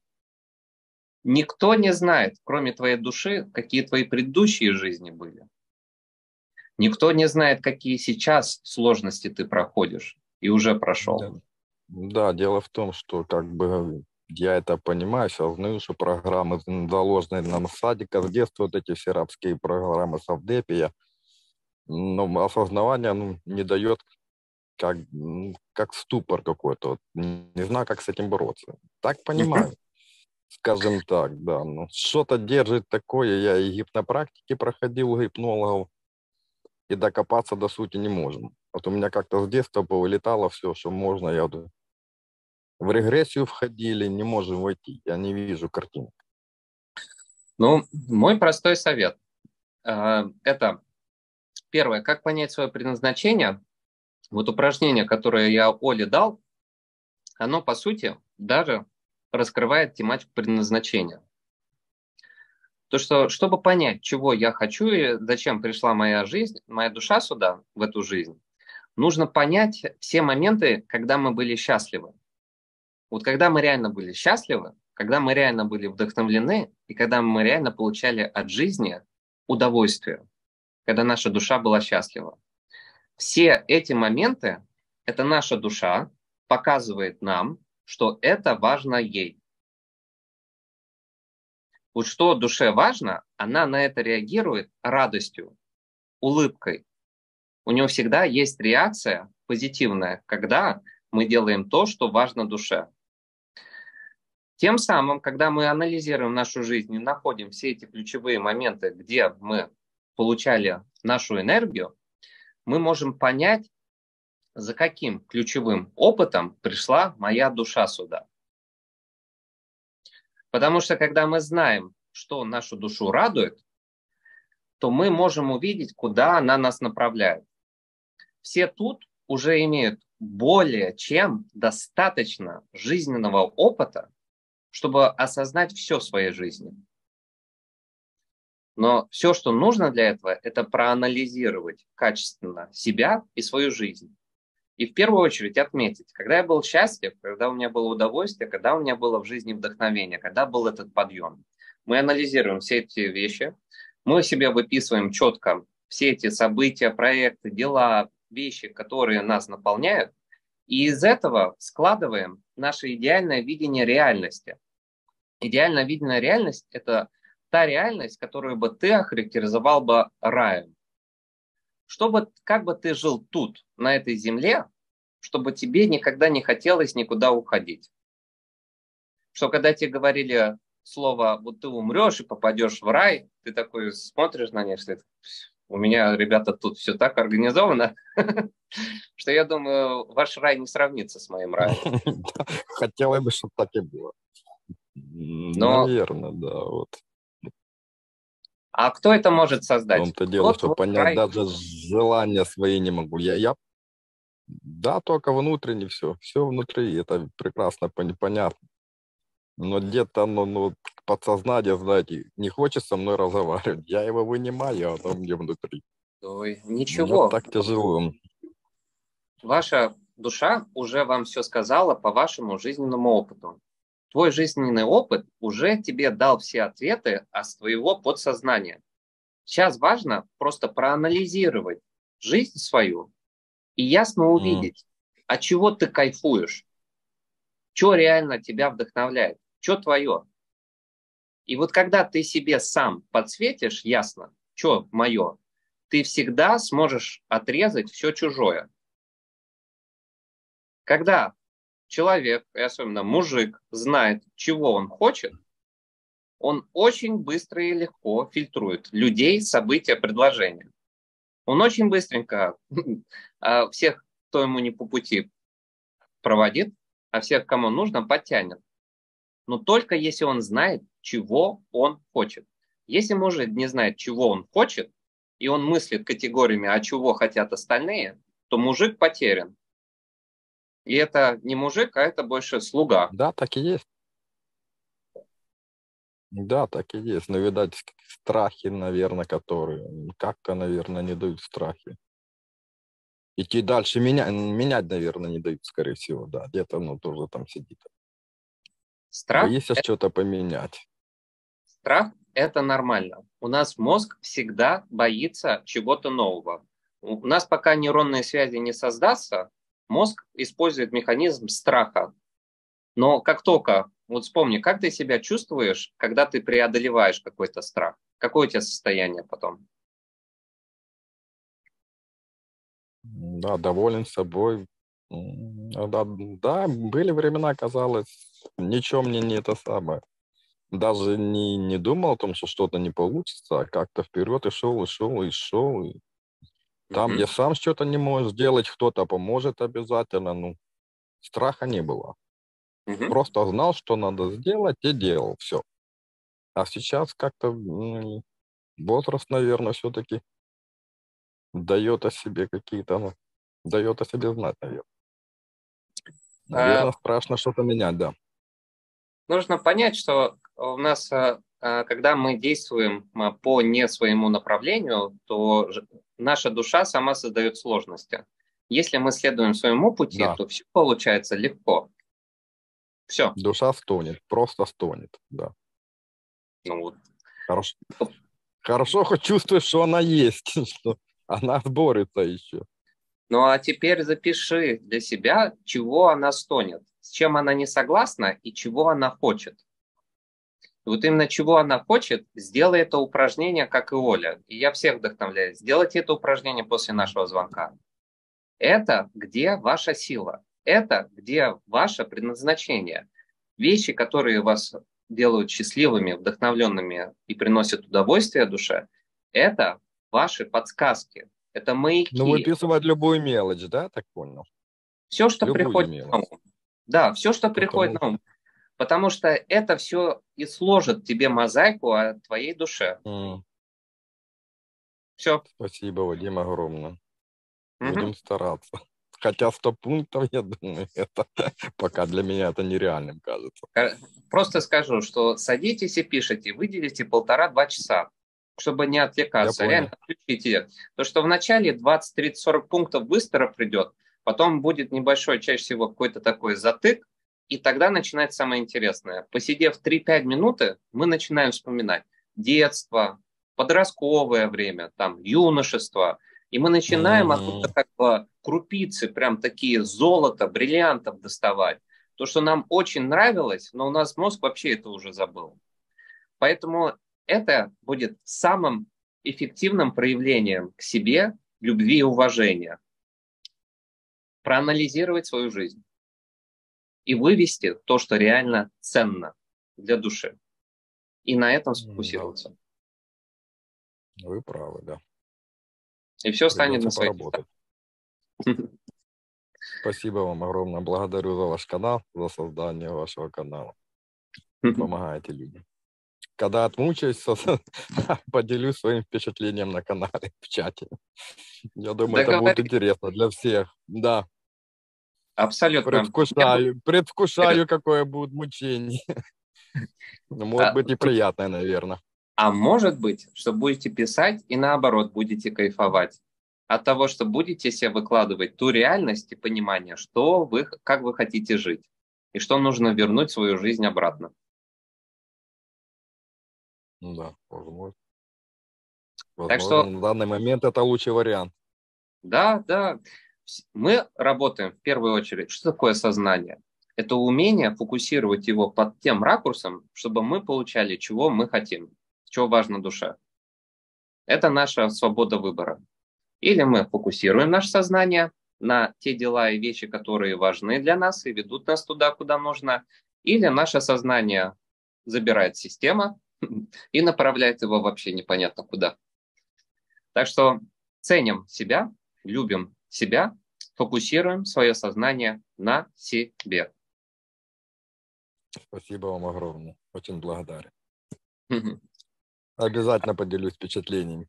Speaker 1: Никто не знает, кроме твоей души, какие твои предыдущие жизни были. Никто не знает, какие сейчас сложности ты проходишь и уже прошел.
Speaker 5: да, да, дело в том, что как бы я это понимаю, осознаю, что программы, заложенные нам с садика, с детства, вот эти все рабские программы совдепия, но осознавание ну, не дает как, м, как ступор какой-то. Вот, н- не знаю, как с этим бороться. Так понимаю, скажем так, да. Ну, что-то держит такое. Я и гипнопрактики проходил у гипнологов, и докопаться до сути не можем. Вот у меня как-то с детства повылетало все, что можно. Я вот в регрессию входили, не можем войти. Я не вижу картинок.
Speaker 1: Ну, мой простой совет. э, Это первое, как понять свое предназначение. Вот упражнение, которое я Оле дал, оно, по сути, даже раскрывает тематику предназначения. То, что, чтобы понять, чего я хочу и зачем пришла моя жизнь, моя душа сюда, в эту жизнь, нужно понять все моменты, когда мы были счастливы. Вот когда мы реально были счастливы, когда мы реально были вдохновлены, и когда мы реально получали от жизни удовольствие, когда наша душа была счастлива. Все эти моменты, это наша душа показывает нам, что это важно ей. Вот что душе важно, она на это реагирует радостью, улыбкой. У нее всегда есть реакция позитивная, когда мы делаем то, что важно душе. Тем самым, когда мы анализируем нашу жизнь и находим все эти ключевые моменты, где мы получали нашу энергию, мы можем понять, за каким ключевым опытом пришла моя душа сюда. Потому что когда мы знаем, что нашу душу радует, то мы можем увидеть, куда она нас направляет. Все тут уже имеют более чем достаточно жизненного опыта, чтобы осознать все в своей жизни. Но все, что нужно для этого, это проанализировать качественно себя и свою жизнь. И в первую очередь отметить, когда я был счастлив, когда у меня было удовольствие, когда у меня было в жизни вдохновение, когда был этот подъем. Мы анализируем все эти вещи, мы себе выписываем четко все эти события, проекты, дела, вещи, которые нас наполняют, и из этого складываем наше идеальное видение реальности. Идеальное видение реальности – это та реальность, которую бы ты охарактеризовал бы раем. Чтобы, как бы ты жил тут, на этой земле, чтобы тебе никогда не хотелось никуда уходить. Что когда тебе говорили слово «вот ты умрешь и попадешь в рай», ты такой смотришь на них, что у меня, ребята, тут все так организовано, что я думаю, ваш рай не сравнится с моим раем.
Speaker 5: Хотелось бы, чтобы так и было.
Speaker 1: Но
Speaker 5: Наверное, да. Вот.
Speaker 1: А кто это может
Speaker 5: В
Speaker 1: создать?
Speaker 5: том-то
Speaker 1: Кто
Speaker 5: дело, что
Speaker 1: твой
Speaker 5: понять
Speaker 1: край?
Speaker 5: даже желания свои не могу. Я, я да, только внутренне все. Все внутри, это прекрасно пон- понятно. Но где-то, ну, ну, подсознание, знаете, не хочет со мной разговаривать. Я его вынимаю, а оно мне внутри.
Speaker 1: Ой,
Speaker 5: Мне
Speaker 1: ничего.
Speaker 5: так тяжело.
Speaker 1: Ваша душа уже вам все сказала по вашему жизненному опыту. Твой жизненный опыт уже тебе дал все ответы от твоего подсознания. Сейчас важно просто проанализировать жизнь свою и ясно
Speaker 5: М,
Speaker 1: увидеть, от чего ты кайфуешь, что реально тебя вдохновляет, что твое. И вот когда ты себе сам подсветишь ясно, что мое, ты всегда сможешь отрезать все чужое. Когда человек, и особенно мужик, знает, чего он хочет, он очень быстро и легко фильтрует людей, события, предложения. Он очень быстренько а, всех, кто ему не по пути, проводит, а всех, кому нужно, подтянет. Но только если он знает, чего он хочет. Если мужик не знает, чего он хочет, и он мыслит категориями, а чего хотят остальные, то мужик потерян. И это не мужик, а это больше слуга.
Speaker 5: Да, так и есть. Да, так и есть. Но, видать, страхи, наверное, которые м, как-то, наверное, не дают страхи. Идти дальше меня, менять, наверное, не дают, скорее всего, да. Где-то, ну, тоже там сидит.
Speaker 1: Страх
Speaker 5: Боишься что-то поменять.
Speaker 1: Страх– это нормально. У нас мозг всегда боится чего-то нового. У нас пока нейронные связи не создастся, мозг использует механизм страха. Но как только, вот вспомни, как ты себя чувствуешь, когда ты преодолеваешь какой-то страх? Какое у тебя состояние потом?
Speaker 5: М, Да, доволен собой. М, а, Да, да, были времена, казалось, ничего мне не это самое. Даже не, не думал о том, что что-то не получится, а как-то вперед и шел, и шел, и шел. И там, где
Speaker 1: Мгм.
Speaker 5: сам что-то не можешь сделать, кто-то поможет обязательно. Ну, страха не было.
Speaker 1: Мгм.
Speaker 5: Просто знал, что надо сделать, и делал. Все. А сейчас как-то ну, возраст, наверное, все-таки дает о себе какие-то, ну, дает о себе знать, наверное.
Speaker 1: А,
Speaker 5: Наверное, страшно что-то менять, да.
Speaker 1: Нужно понять, что у нас, а, а, когда мы действуем а, по не своему направлению, то ж- наша душа сама создает сложности. Если мы следуем своему пути,
Speaker 5: Да,
Speaker 1: то все получается легко. Все.
Speaker 5: душа стонет, просто стонет, да.
Speaker 1: Ну, вот.
Speaker 5: Хорошо, хорошо хоть чувствуешь, что она есть, что она борется еще.
Speaker 1: Ну а теперь запиши для себя, чего она стонет, с чем она не согласна и чего она хочет. И вот именно чего она хочет, сделай это упражнение, как и Оля. И я всех вдохновляю. Сделайте это упражнение после нашего звонка. Это где ваша сила. Это где ваше предназначение. Вещи, которые вас делают счастливыми, вдохновленными и приносят удовольствие душе, это ваши подсказки. Это
Speaker 5: Ну,
Speaker 1: маяки.
Speaker 5: выписывать любую мелочь, да, так понял?
Speaker 1: Все, что
Speaker 5: Любую
Speaker 1: приходит на
Speaker 5: мелочь.
Speaker 1: ум. Да, все, что
Speaker 5: Только,
Speaker 1: приходит
Speaker 5: ну,
Speaker 1: на ум. Потому что это все и сложит тебе мозаику о твоей душе.
Speaker 5: м,
Speaker 1: Все.
Speaker 5: спасибо, Вадим, огромное. Будем стараться. Хотя сто пунктов, я думаю, это пока для меня это нереальным кажется.
Speaker 1: Просто скажу, что садитесь и пишите, выделите полтора-два часа, чтобы не
Speaker 5: Я
Speaker 1: отвлекаться.
Speaker 5: понял.
Speaker 1: Реально включите. То, что в начале двадцать, тридцать, сорок пунктов быстро придет, потом будет небольшой, чаще всего какой-то такой затык, и тогда начинается самое интересное. Посидев три-пять минуты, мы начинаем вспоминать детство, подростковое время, там, юношество, и мы начинаем оттуда
Speaker 5: Мгм.
Speaker 1: как бы крупицы, прям такие золото, бриллиантов доставать. То, что нам очень нравилось, но у нас мозг вообще это уже забыл. Поэтому это будет самым эффективным проявлением к себе любви и уважения. Проанализировать свою жизнь и вывести то, что реально ценно для души. И на этом
Speaker 5: Да,
Speaker 1: сфокусироваться.
Speaker 5: вы правы, да.
Speaker 1: И все станет на
Speaker 5: Придется
Speaker 1: свои места.
Speaker 5: поработать. Спасибо вам огромное. Благодарю за ваш канал, за создание вашего канала. Помогаете людям. когда отмучаюсь, поделюсь своим впечатлением на канале, в чате. Я думаю, это будет интересно для всех. Да.
Speaker 1: Абсолютно.
Speaker 5: Предвкушаю, предвкушаю, какое будет мучение. Может быть и приятное, наверное.
Speaker 1: А может быть, что будете писать и наоборот будете кайфовать от того, что будете себе выкладывать ту реальность и понимание, что вы, как вы хотите жить и что нужно вернуть в свою жизнь обратно.
Speaker 5: Да, возможно.
Speaker 1: Так
Speaker 5: Возможно,
Speaker 1: что,
Speaker 5: на данный момент это лучший вариант.
Speaker 1: Да, да. Мы работаем в первую очередь. Что такое сознание? Это умение фокусировать его под тем ракурсом, чтобы мы получали, чего мы хотим, чего важно душе. Это наша свобода выбора. Или мы фокусируем наше сознание на те дела и вещи, которые важны для нас и ведут нас туда, куда нужно, или наше сознание забирает система и направляет его вообще непонятно куда. Так что ценим себя, любим себя, фокусируем свое сознание на себе.
Speaker 5: Спасибо вам огромное. Очень благодарен. Обязательно поделюсь впечатлениями.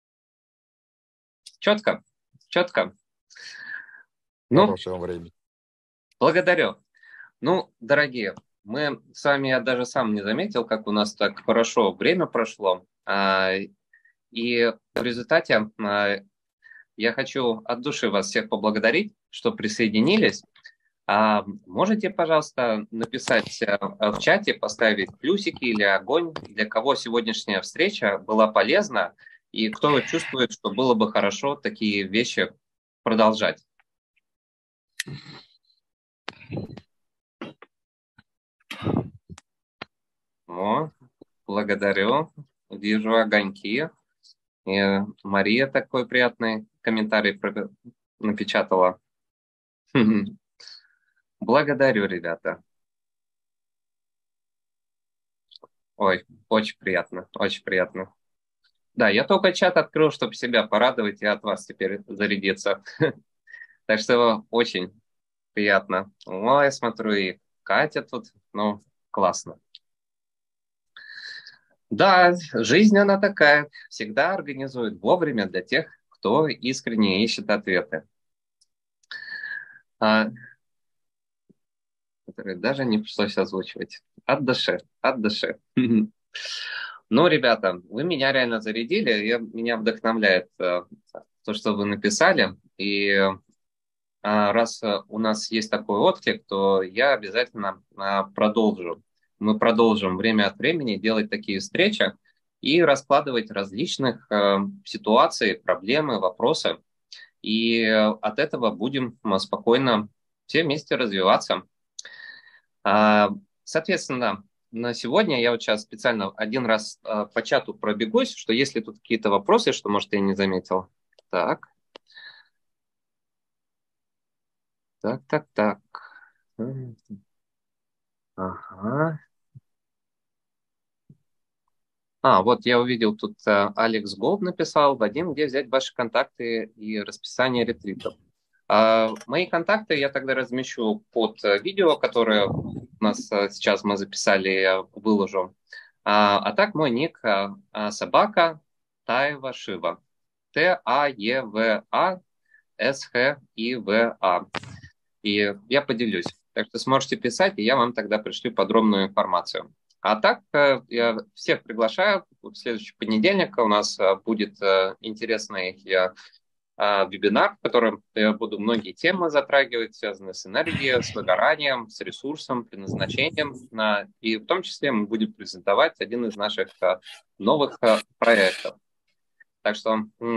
Speaker 1: Четко, четко. Ну,
Speaker 5: хорошего времени.
Speaker 1: Благодарю. Ну, дорогие, мы с вами, я даже сам не заметил, как у нас так хорошо время прошло. И в результате я хочу от души вас всех поблагодарить, что присоединились. А можете, пожалуйста, написать в чате, поставить плюсики или огонь, для кого сегодняшняя встреча была полезна, и кто чувствует, что было бы хорошо такие вещи продолжать. О, благодарю. Вижу огоньки. И Мария такой приятный комментарий напечатала. Благодарю, ребята. Ой, очень приятно, очень приятно. Да, я только чат открыл, чтобы себя порадовать и от вас теперь зарядиться. Так что очень приятно. Ой, я смотрю, и Катя тут, ну, классно. Да, жизнь она такая, всегда организует вовремя для тех, кто искренне ищет ответы. А, которые даже не пришлось озвучивать. От души, от души. Ну, ребята, вы меня реально зарядили, я, меня вдохновляет а, то, что вы написали, и а, раз а, у нас есть такой отклик, то я обязательно а, продолжу. Мы продолжим время от времени делать такие встречи и раскладывать различных а, ситуаций, проблемы, вопросы, и а, от этого будем а, спокойно все вместе развиваться. А, соответственно, на сегодня я вот сейчас специально один раз э, по чату пробегусь, что если тут какие-то вопросы, что, может, я не заметил. Так. Так, так, так. Ага. А, вот я увидел, тут э, Алекс Голд написал: Вадим, где взять ваши контакты и расписание ретритов? А, мои контакты я тогда размещу под видео, которое у нас э, сейчас мы записали, я выложу. А, а так мой ник а, собака Таева Шива. Т А Е В А С Х И В А. И я поделюсь. Так что сможете писать, и я вам тогда пришлю подробную информацию. А так я всех приглашаю. В следующий понедельник у нас будет интересный вебинар, в котором я буду многие темы затрагивать, связанные с энергией, с выгоранием, с ресурсом, предназначением. И в том числе мы будем презентовать один из наших новых проектов. Так что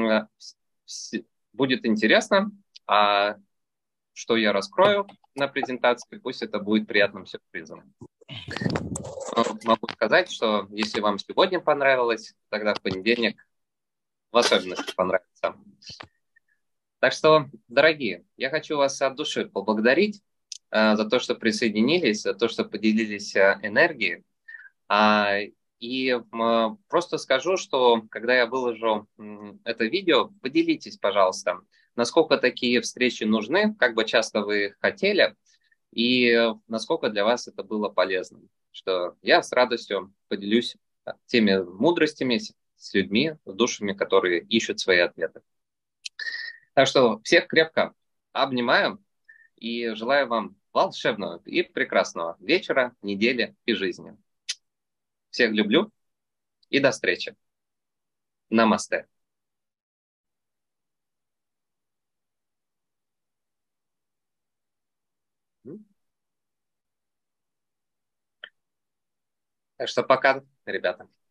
Speaker 1: будет интересно. А что я раскрою на презентации, пусть это будет приятным сюрпризом. Могу сказать, что если вам сегодня понравилось, тогда в понедельник в особенности понравится. Так что, дорогие, я хочу вас от души поблагодарить э, за то, что присоединились, за то, что поделились э, энергией. А, и э, просто скажу, что когда я выложу э, это видео, поделитесь, пожалуйста, насколько такие встречи нужны, как бы часто вы их хотели, и э, насколько для вас это было полезно. Что я с радостью поделюсь теми мудростями, с людьми, с душами, которые ищут свои ответы. Так что всех крепко обнимаю и желаю вам волшебного и прекрасного вечера, недели и жизни. Всех люблю и до встречи. Намасте. Так что пока, ребята.